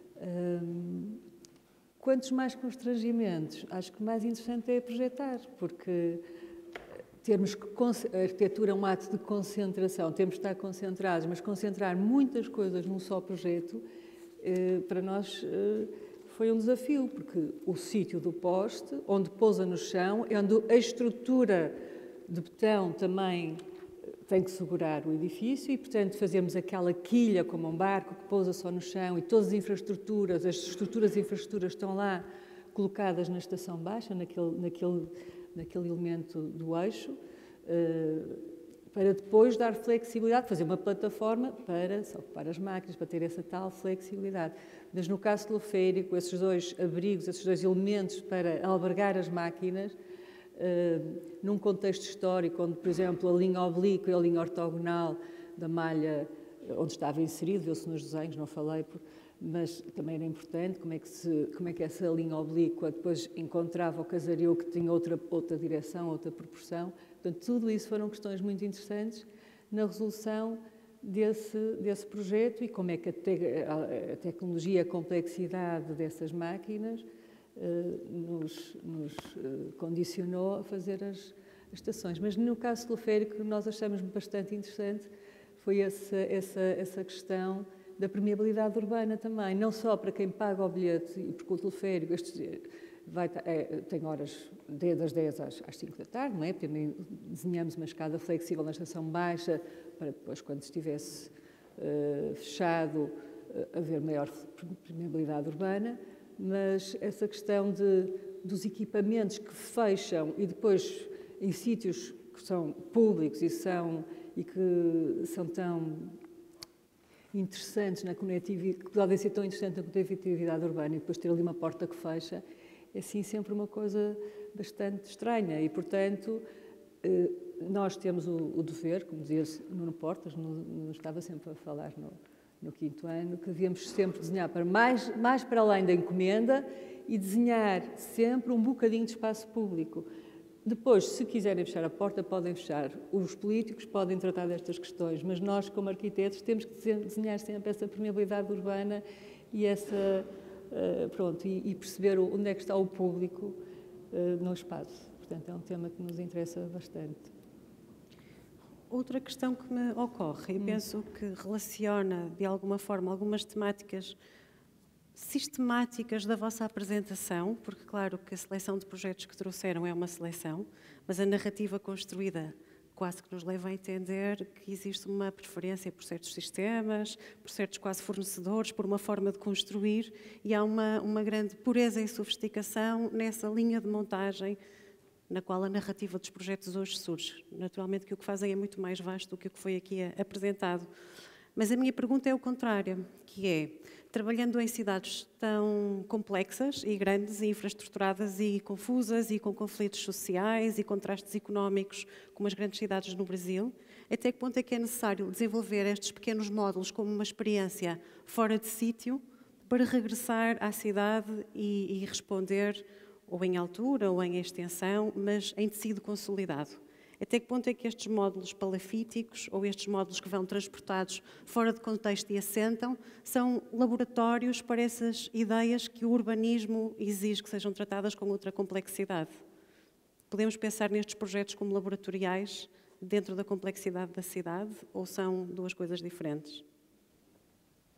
Uh, quantos mais constrangimentos? Acho que o mais interessante é projetar, porque termos que, a arquitetura é um ato de concentração, temos de estar concentrados, mas concentrar muitas coisas num só projeto, uh, para nós uh, foi um desafio, porque o sítio do poste, onde pousa no chão, é onde a estrutura de betão também tem que segurar o edifício e, portanto, fazemos aquela quilha como um barco que pousa só no chão e todas as infraestruturas, as estruturas e infraestruturas estão lá colocadas na estação baixa, naquele, naquele, naquele elemento do eixo, para depois dar flexibilidade, fazer uma plataforma para se ocupar as máquinas, para ter essa tal flexibilidade. Mas no caso teleférico, esses dois abrigos, esses dois elementos para albergar as máquinas, uh, num contexto histórico, onde, por exemplo, a linha oblíqua e a linha ortogonal da malha, onde estava inserido, viu-se nos desenhos, não falei, mas também era importante como é que, se, como é que essa linha oblíqua depois encontrava o casario que tinha outra, outra direção, outra proporção. Portanto, tudo isso foram questões muito interessantes na resolução desse, desse projeto e como é que a, te, a, a tecnologia, a complexidade dessas máquinas eh, nos, nos eh, condicionou a fazer as, as estações. Mas no caso teleférico, nós achamos bastante interessante foi essa, essa, essa questão da permeabilidade urbana também, não só para quem paga o bilhete, e porque o teleférico este, vai, é, tem horas das dez às, às cinco da tarde, não é? Também desenhamos uma escada flexível na estação baixa, para depois, quando estivesse uh, fechado, uh, haver maior permeabilidade urbana, mas essa questão de, dos equipamentos que fecham e depois em sítios que são públicos e, são, e que são tão interessantes na conectividade, que podem ser tão interessantes na conectividade urbana e depois ter ali uma porta que fecha, é sim sempre uma coisa bastante estranha e, portanto, nós temos o, o dever, como dizia Nuno Portas, não estava sempre a falar no, no quinto ano, que devíamos sempre desenhar para mais, mais para além da encomenda e desenhar sempre um bocadinho de espaço público. Depois, se quiserem fechar a porta, podem fechar. Os políticos podem tratar destas questões, mas nós, como arquitetos, temos que desenhar sempre essa permeabilidade urbana e, essa, uh, pronto, e, e perceber onde é que está o público uh, no espaço. Portanto, é um tema que nos interessa bastante. Outra questão que me ocorre, e hum. penso que relaciona, de alguma forma, algumas temáticas sistemáticas da vossa apresentação, porque claro que a seleção de projetos que trouxeram é uma seleção, mas a narrativa construída quase que nos leva a entender que existe uma preferência por certos sistemas, por certos quase fornecedores, por uma forma de construir, e há uma, uma grande pureza e sofisticação nessa linha de montagem na qual a narrativa dos projetos hoje surge. Naturalmente que o que fazem é muito mais vasto do que o que foi aqui apresentado. Mas a minha pergunta é o contrário, que é, trabalhando em cidades tão complexas e grandes e infraestruturadas e confusas e com conflitos sociais e contrastes económicos como as grandes cidades no Brasil, até que ponto é que é necessário desenvolver estes pequenos módulos como uma experiência fora de sítio para regressar à cidade e, e responder ou em altura ou em extensão, mas em tecido consolidado? Até que ponto é que estes módulos palafíticos ou estes módulos que vão transportados fora de contexto e assentam são laboratórios para essas ideias que o urbanismo exige que sejam tratadas com outra complexidade? Podemos pensar nestes projetos como laboratoriais dentro da complexidade da cidade ou são duas coisas diferentes?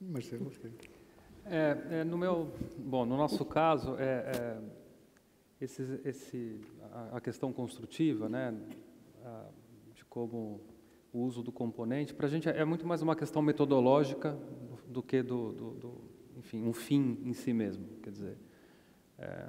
Marcelo, você... É, é, no meu, bom, no nosso caso, é, é, esse, esse, a, a questão construtiva, né, a, de como o uso do componente, para a gente é, é muito mais uma questão metodológica do, do que do, do, do, enfim, um fim em si mesmo. Quer dizer, é,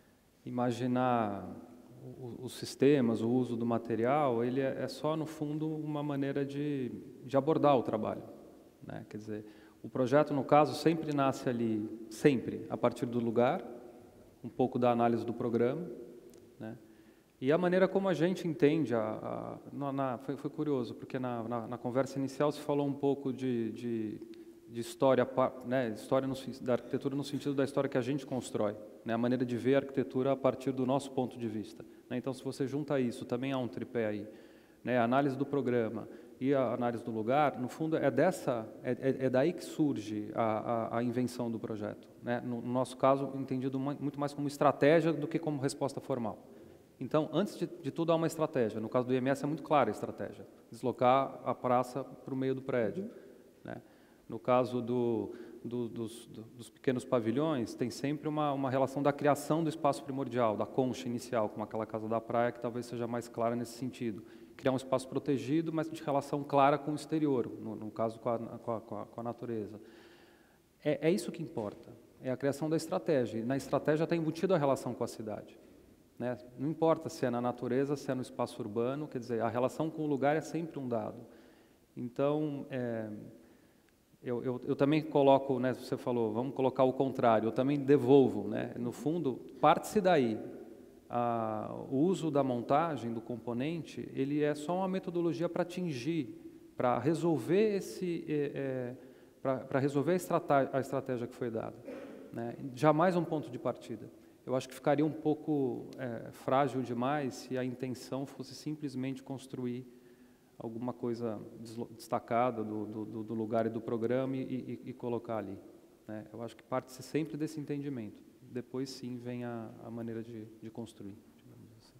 imaginar o, os sistemas, o uso do material, ele é, é só, no fundo, uma maneira de, de abordar o trabalho, né? Quer dizer, o projeto, no caso, sempre nasce ali, sempre, a partir do lugar, um pouco da análise do programa, né? E a maneira como a gente entende, a, a, na, na, foi, foi curioso, porque na, na, na conversa inicial se falou um pouco de, de, de história, né, história no, da arquitetura no sentido da história que a gente constrói, né, a maneira de ver a arquitetura a partir do nosso ponto de vista, né? Então, se você junta isso, também há um tripé aí, né, a análise do programa e a análise do lugar, no fundo, é, dessa, é, é, é daí que surge a, a, a invenção do projeto, né? No, no nosso caso, entendido muito mais como estratégia do que como resposta formal. Então, antes de, de tudo, há uma estratégia. No caso do I M S, é muito clara a estratégia. Deslocar a praça para o meio do prédio, uhum, né? No caso do, do, dos, do, dos pequenos pavilhões, tem sempre uma, uma relação da criação do espaço primordial, da concha inicial, como aquela casa da praia, que talvez seja mais clara nesse sentido. Criar um espaço protegido, mas de relação clara com o exterior, no, no caso com a, com a, com a natureza. É, é isso que importa, é a criação da estratégia. E na estratégia está embutida a relação com a cidade, né? Não importa se é na natureza, se é no espaço urbano, quer dizer, a relação com o lugar é sempre um dado. Então, é, eu, eu, eu também coloco, né, você falou, vamos colocar o contrário, eu também devolvo, né? No fundo, parte-se daí. A, o uso da montagem, do componente, ele é só uma metodologia para atingir, para resolver, esse, é, é, para resolver a estratégia, a estratégia que foi dada, né? Jamais um ponto de partida. Eu acho que ficaria um pouco é, frágil demais se a intenção fosse simplesmente construir alguma coisa destacada do, do, do lugar e do programa e, e, e colocar ali, né? Eu acho que parte-se sempre desse entendimento. Depois, sim, vem a, a maneira de, de construir, digamos assim.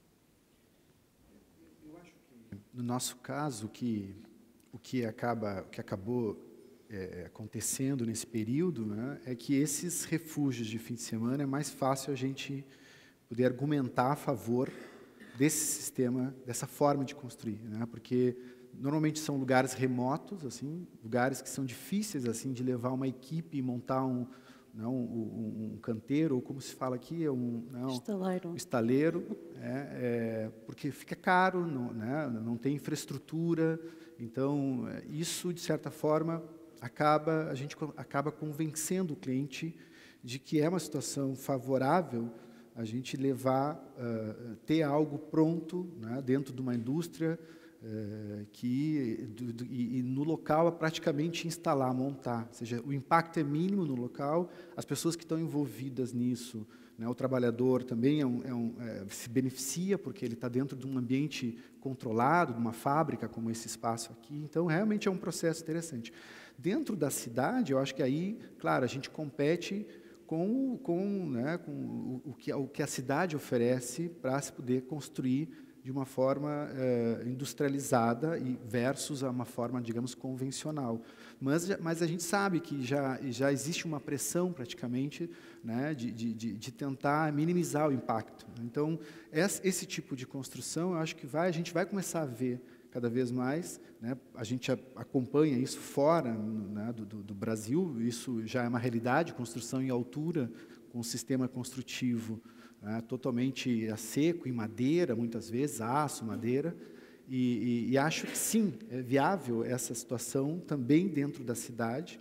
Eu acho que, no nosso caso, que, o que, acaba, o que acabou é, acontecendo nesse período, né, é que esses refúgios de fim de semana é mais fácil a gente poder argumentar a favor desse sistema, dessa forma de construir, né, porque normalmente são lugares remotos, assim, lugares que são difíceis assim, de levar uma equipe e montar um... Não, um, um canteiro, ou como se fala aqui, é um, não, estaleiro, um estaleiro, é, é, porque fica caro, não, né, não tem infraestrutura, então isso, de certa forma, acaba, a gente acaba convencendo o cliente de que é uma situação favorável a gente levar, uh, ter algo pronto, né, dentro de uma indústria, Uh, que do, do, e, e no local é praticamente instalar, montar, ou seja, o impacto é mínimo no local, as pessoas que estão envolvidas nisso, né, o trabalhador também é um, é um, é, se beneficia porque ele está dentro de um ambiente controlado, de uma fábrica como esse espaço aqui, então realmente é um processo interessante. Dentro da cidade, eu acho que aí, claro, a gente compete com, com, né, com o, o, que, o que a cidade oferece para se poder construir de uma forma eh, industrializada e versus a uma forma, digamos, convencional. Mas, mas a gente sabe que já, já existe uma pressão, praticamente, né, de, de, de tentar minimizar o impacto. Então, esse tipo de construção, eu acho que vai, a gente vai começar a ver cada vez mais, né, a gente acompanha isso fora, né, do, do Brasil, isso já é uma realidade, construção em altura, com um sistema construtivo, né, totalmente a seco, em madeira, muitas vezes, aço, madeira, e, e, e acho que sim, é viável essa situação também dentro da cidade,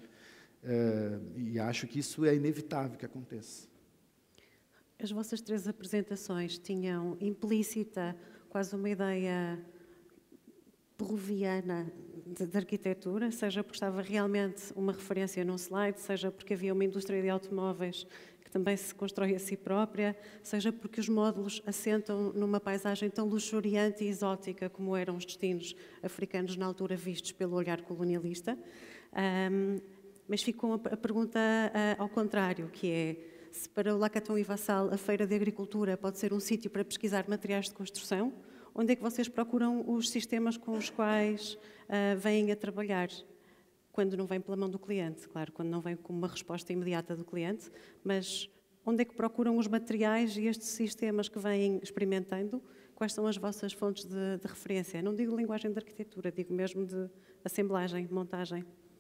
é, e acho que isso é inevitável que aconteça. As vossas três apresentações tinham implícita quase uma ideia peruviana de, de arquitetura, seja porque estava realmente uma referência num slide, seja porque havia uma indústria de automóveis que também se constrói a si própria, seja porque os módulos assentam numa paisagem tão luxuriante e exótica como eram os destinos africanos na altura vistos pelo olhar colonialista. Um, mas ficou a pergunta uh, ao contrário, que é, se para o Lacaton e Vassal a Feira de Agricultura pode ser um sítio para pesquisar materiais de construção, onde é que vocês procuram os sistemas com os quais uh, vêm a trabalhar? quando não vem pela mão do cliente, claro, quando não vem com uma resposta imediata do cliente, mas onde é que procuram os materiais e estes sistemas que vêm experimentando? Quais são as vossas fontes de, de referência? Não digo linguagem de arquitetura, digo mesmo de assemblagem, montagem.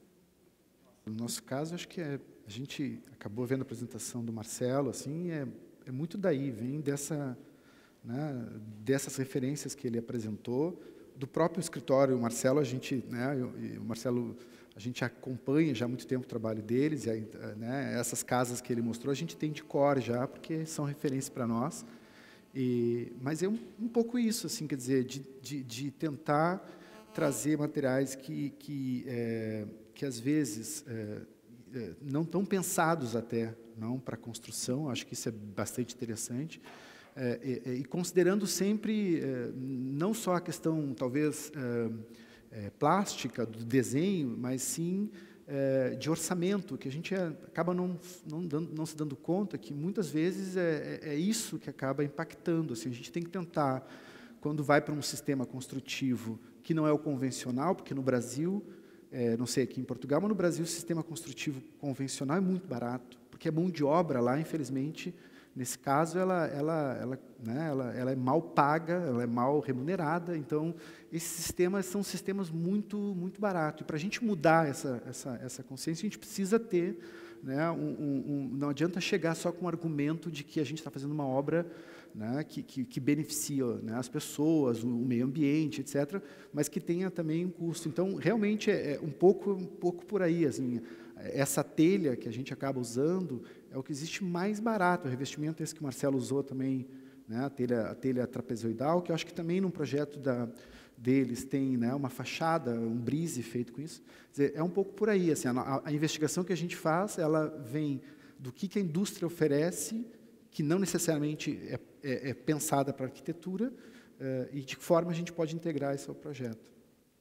No nosso caso, acho que é, a gente acabou vendo a apresentação do Marcelo, assim, é, é muito daí, vem dessa, né, dessas referências que ele apresentou, do próprio escritório. O Marcelo, a gente, né, eu, o Marcelo, a gente acompanha já há muito tempo o trabalho deles, e aí, né, essas casas que ele mostrou, a gente tem de cor já, porque são referências para nós. E, mas é um, um pouco isso, assim, quer dizer, de, de, de tentar trazer materiais que, que, é, que às vezes, é, é, não estão pensados até não para construção. Acho que isso é bastante interessante. É, é, e considerando sempre, é, não só a questão, talvez, é, é, plástica, do desenho, mas sim é, de orçamento, que a gente é, acaba não, não, dando, não se dando conta que, muitas vezes, é, é isso que acaba impactando. Assim, a gente tem que tentar, quando vai para um sistema construtivo que não é o convencional, porque no Brasil, é, não sei aqui em Portugal, mas no Brasil o sistema construtivo convencional é muito barato, porque a mão de obra lá, infelizmente, nesse caso, ela, ela, ela, né, ela, ela é mal paga, ela é mal remunerada. Então, esses sistemas são sistemas muito, muito baratos. E para a gente mudar essa, essa, essa consciência, a gente precisa ter, né, um, um, um, não adianta chegar só com o argumento de que a gente está fazendo uma obra, né, que, que, que beneficia, né, as pessoas, o, o meio ambiente, etcétera, mas que tenha também um custo. Então, realmente, é, é um, pouco, um pouco por aí. Assim, essa telha que a gente acaba usando é o que existe mais barato. O revestimento esse que o Marcelo usou também, né, a, telha, a telha trapezoidal, que eu acho que também num projeto da, deles tem, né, uma fachada, um brise feito com isso. Quer dizer, é um pouco por aí. Assim, a, a investigação que a gente faz, ela vem do que, que a indústria oferece, que não necessariamente é, é, é pensada para a arquitetura, uh, e de que forma a gente pode integrar isso ao projeto.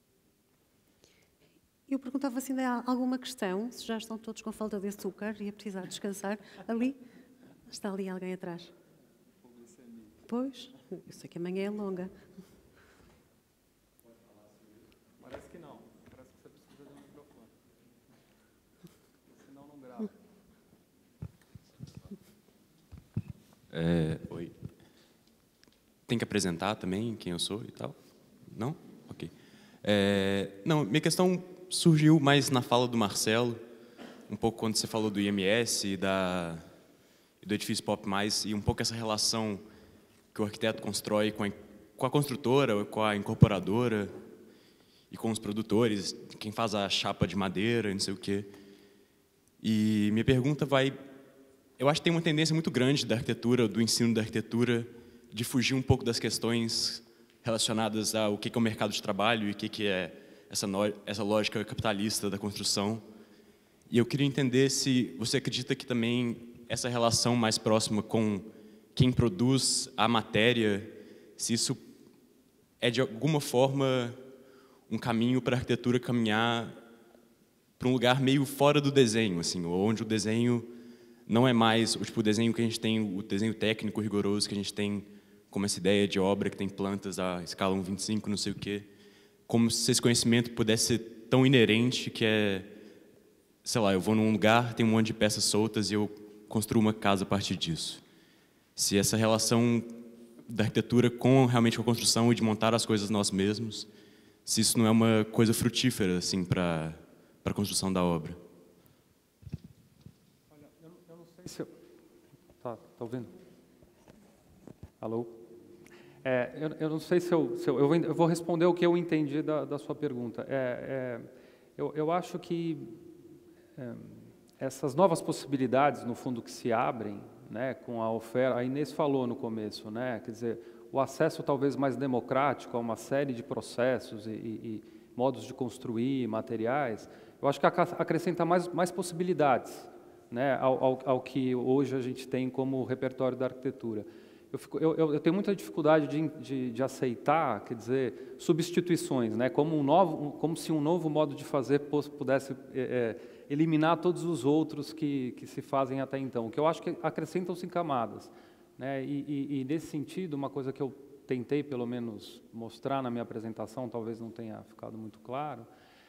Eu perguntava se ainda há alguma questão, se já estão todos com falta de açúcar e a precisar descansar. Ali? Está ali alguém atrás. Pois, eu sei que amanhã é longa. Parece que não. Parece que você precisa de um microfone. Senão não grava. É, oi. Tem que apresentar também quem eu sou e tal? Não? Ok. É, não, minha questão surgiu mais na fala do Marcelo, um pouco quando você falou do I M S e da, do edifício Pop Mais, e um pouco essa relação que o arquiteto constrói com a, com a construtora, com a incorporadora e com os produtores, quem faz a chapa de madeira, não sei o quê. E minha pergunta vai... Eu acho que tem uma tendência muito grande da arquitetura, do ensino da arquitetura, de fugir um pouco das questões relacionadas ao que é o mercado de trabalho e o que é essa, no, essa lógica capitalista da construção. E eu queria entender se você acredita que também essa relação mais próxima com quem produz a matéria, se isso é de alguma forma um caminho para a arquitetura caminhar para um lugar meio fora do desenho, assim, onde o desenho não é mais o tipo de desenho que a gente tem, o desenho técnico rigoroso que a gente tem, como essa ideia de obra que tem plantas a escala um vinte e cinco, não sei o quê, como se esse conhecimento pudesse ser tão inerente que é, sei lá, eu vou num lugar, tem um monte de peças soltas e eu construo uma casa a partir disso. Se essa relação da arquitetura com realmente com a construção e de montar as coisas nós mesmos, se isso não é uma coisa frutífera assim para para a construção da obra. Olha, eu não, eu não sei se eu... Tá, tá ouvindo? Alô? É, eu, eu não sei se eu, se eu, eu, vou, eu vou responder o que eu entendi da, da sua pergunta. É, é, eu, eu acho que é, essas novas possibilidades, no fundo, que se abrem, né, com a oferta, a Inês falou no começo, né, quer dizer, o acesso talvez mais democrático a uma série de processos e, e, e modos de construir, materiais, eu acho que acrescenta mais, mais possibilidades, né, ao, ao, ao que hoje a gente tem como repertório da arquitetura. Eu, fico, eu, eu tenho muita dificuldade de, de, de aceitar, quer dizer, substituições, né, como, um novo, como se um novo modo de fazer pudesse é, é, eliminar todos os outros que, que se fazem até então, que eu acho que acrescentam-se camadas. Né, e, e, e, nesse sentido, uma coisa que eu tentei, pelo menos, mostrar na minha apresentação, talvez não tenha ficado muito claro,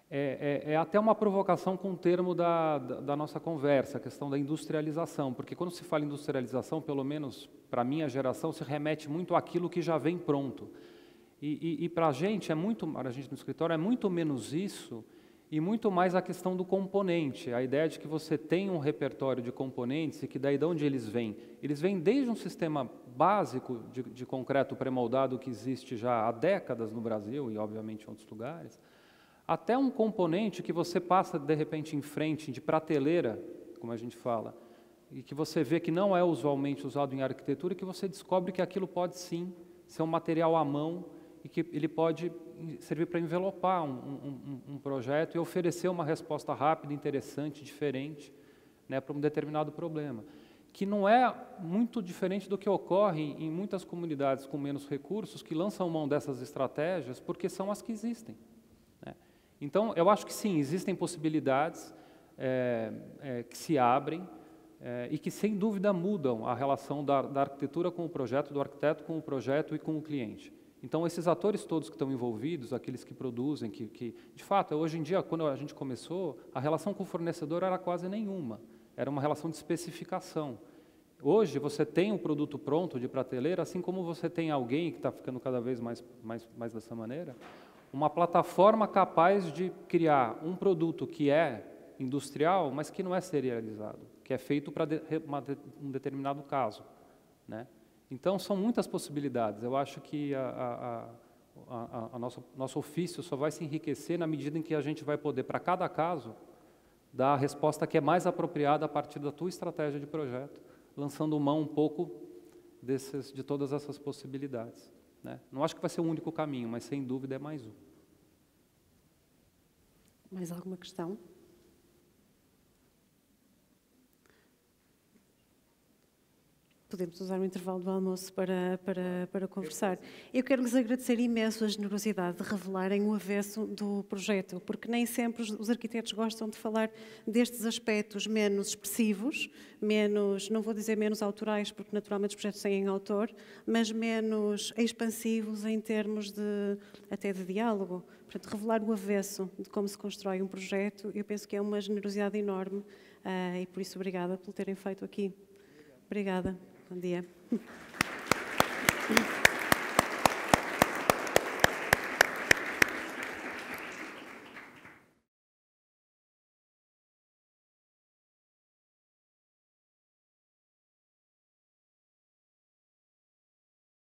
É, é, é até uma provocação com o termo da, da, da nossa conversa, a questão da industrialização, porque quando se fala em industrialização, pelo menos para a minha geração, se remete muito àquilo que já vem pronto. E, e, e para a gente, é muito, para a gente no escritório, é muito menos isso e muito mais a questão do componente, a ideia de que você tem um repertório de componentes e que daí de onde eles vêm? Eles vêm desde um sistema básico de, de concreto pré-moldado que existe já há décadas no Brasil e, obviamente, em outros lugares, até um componente que você passa, de repente, em frente de prateleira, como a gente fala, e que você vê que não é usualmente usado em arquitetura, e que você descobre que aquilo pode, sim, ser um material à mão e que ele pode servir para envelopar um, um, um projeto e oferecer uma resposta rápida, interessante, diferente, né, para um determinado problema. Que não é muito diferente do que ocorre em muitas comunidades com menos recursos que lançam mão dessas estratégias porque são as que existem. Então, eu acho que sim, existem possibilidades é, é, que se abrem é, e que, sem dúvida, mudam a relação da, da arquitetura com o projeto, do arquiteto com o projeto e com o cliente. Então, esses atores todos que estão envolvidos, aqueles que produzem, que, que de fato, hoje em dia, quando a gente começou, a relação com o fornecedor era quase nenhuma, era uma relação de especificação. Hoje, você tem um produto pronto de prateleira, assim como você tem alguém, que está ficando cada vez mais, mais, mais dessa maneira, uma plataforma capaz de criar um produto que é industrial, mas que não é serializado, que é feito para de, um determinado caso, né? Então, são muitas possibilidades. Eu acho que a, a, a, a, a nosso, nosso ofício só vai se enriquecer na medida em que a gente vai poder, para cada caso, dar a resposta que é mais apropriada a partir da tua estratégia de projeto, lançando mão um pouco desses, de todas essas possibilidades. Né? Não acho que vai ser o único caminho, mas sem dúvida é mais um. Mais alguma questão? Podemos usar o intervalo do almoço para, para, para conversar. Eu quero lhes agradecer imenso a generosidade de revelarem o avesso do projeto, porque nem sempre os, os arquitetos gostam de falar destes aspectos menos expressivos, menos, não vou dizer menos autorais, porque naturalmente os projetos têm autor, mas menos expansivos em termos de, até de diálogo. Portanto, revelar o avesso de como se constrói um projeto, eu penso que é uma generosidade enorme uh, e por isso obrigada por terem feito aqui. Obrigada. Bom dia.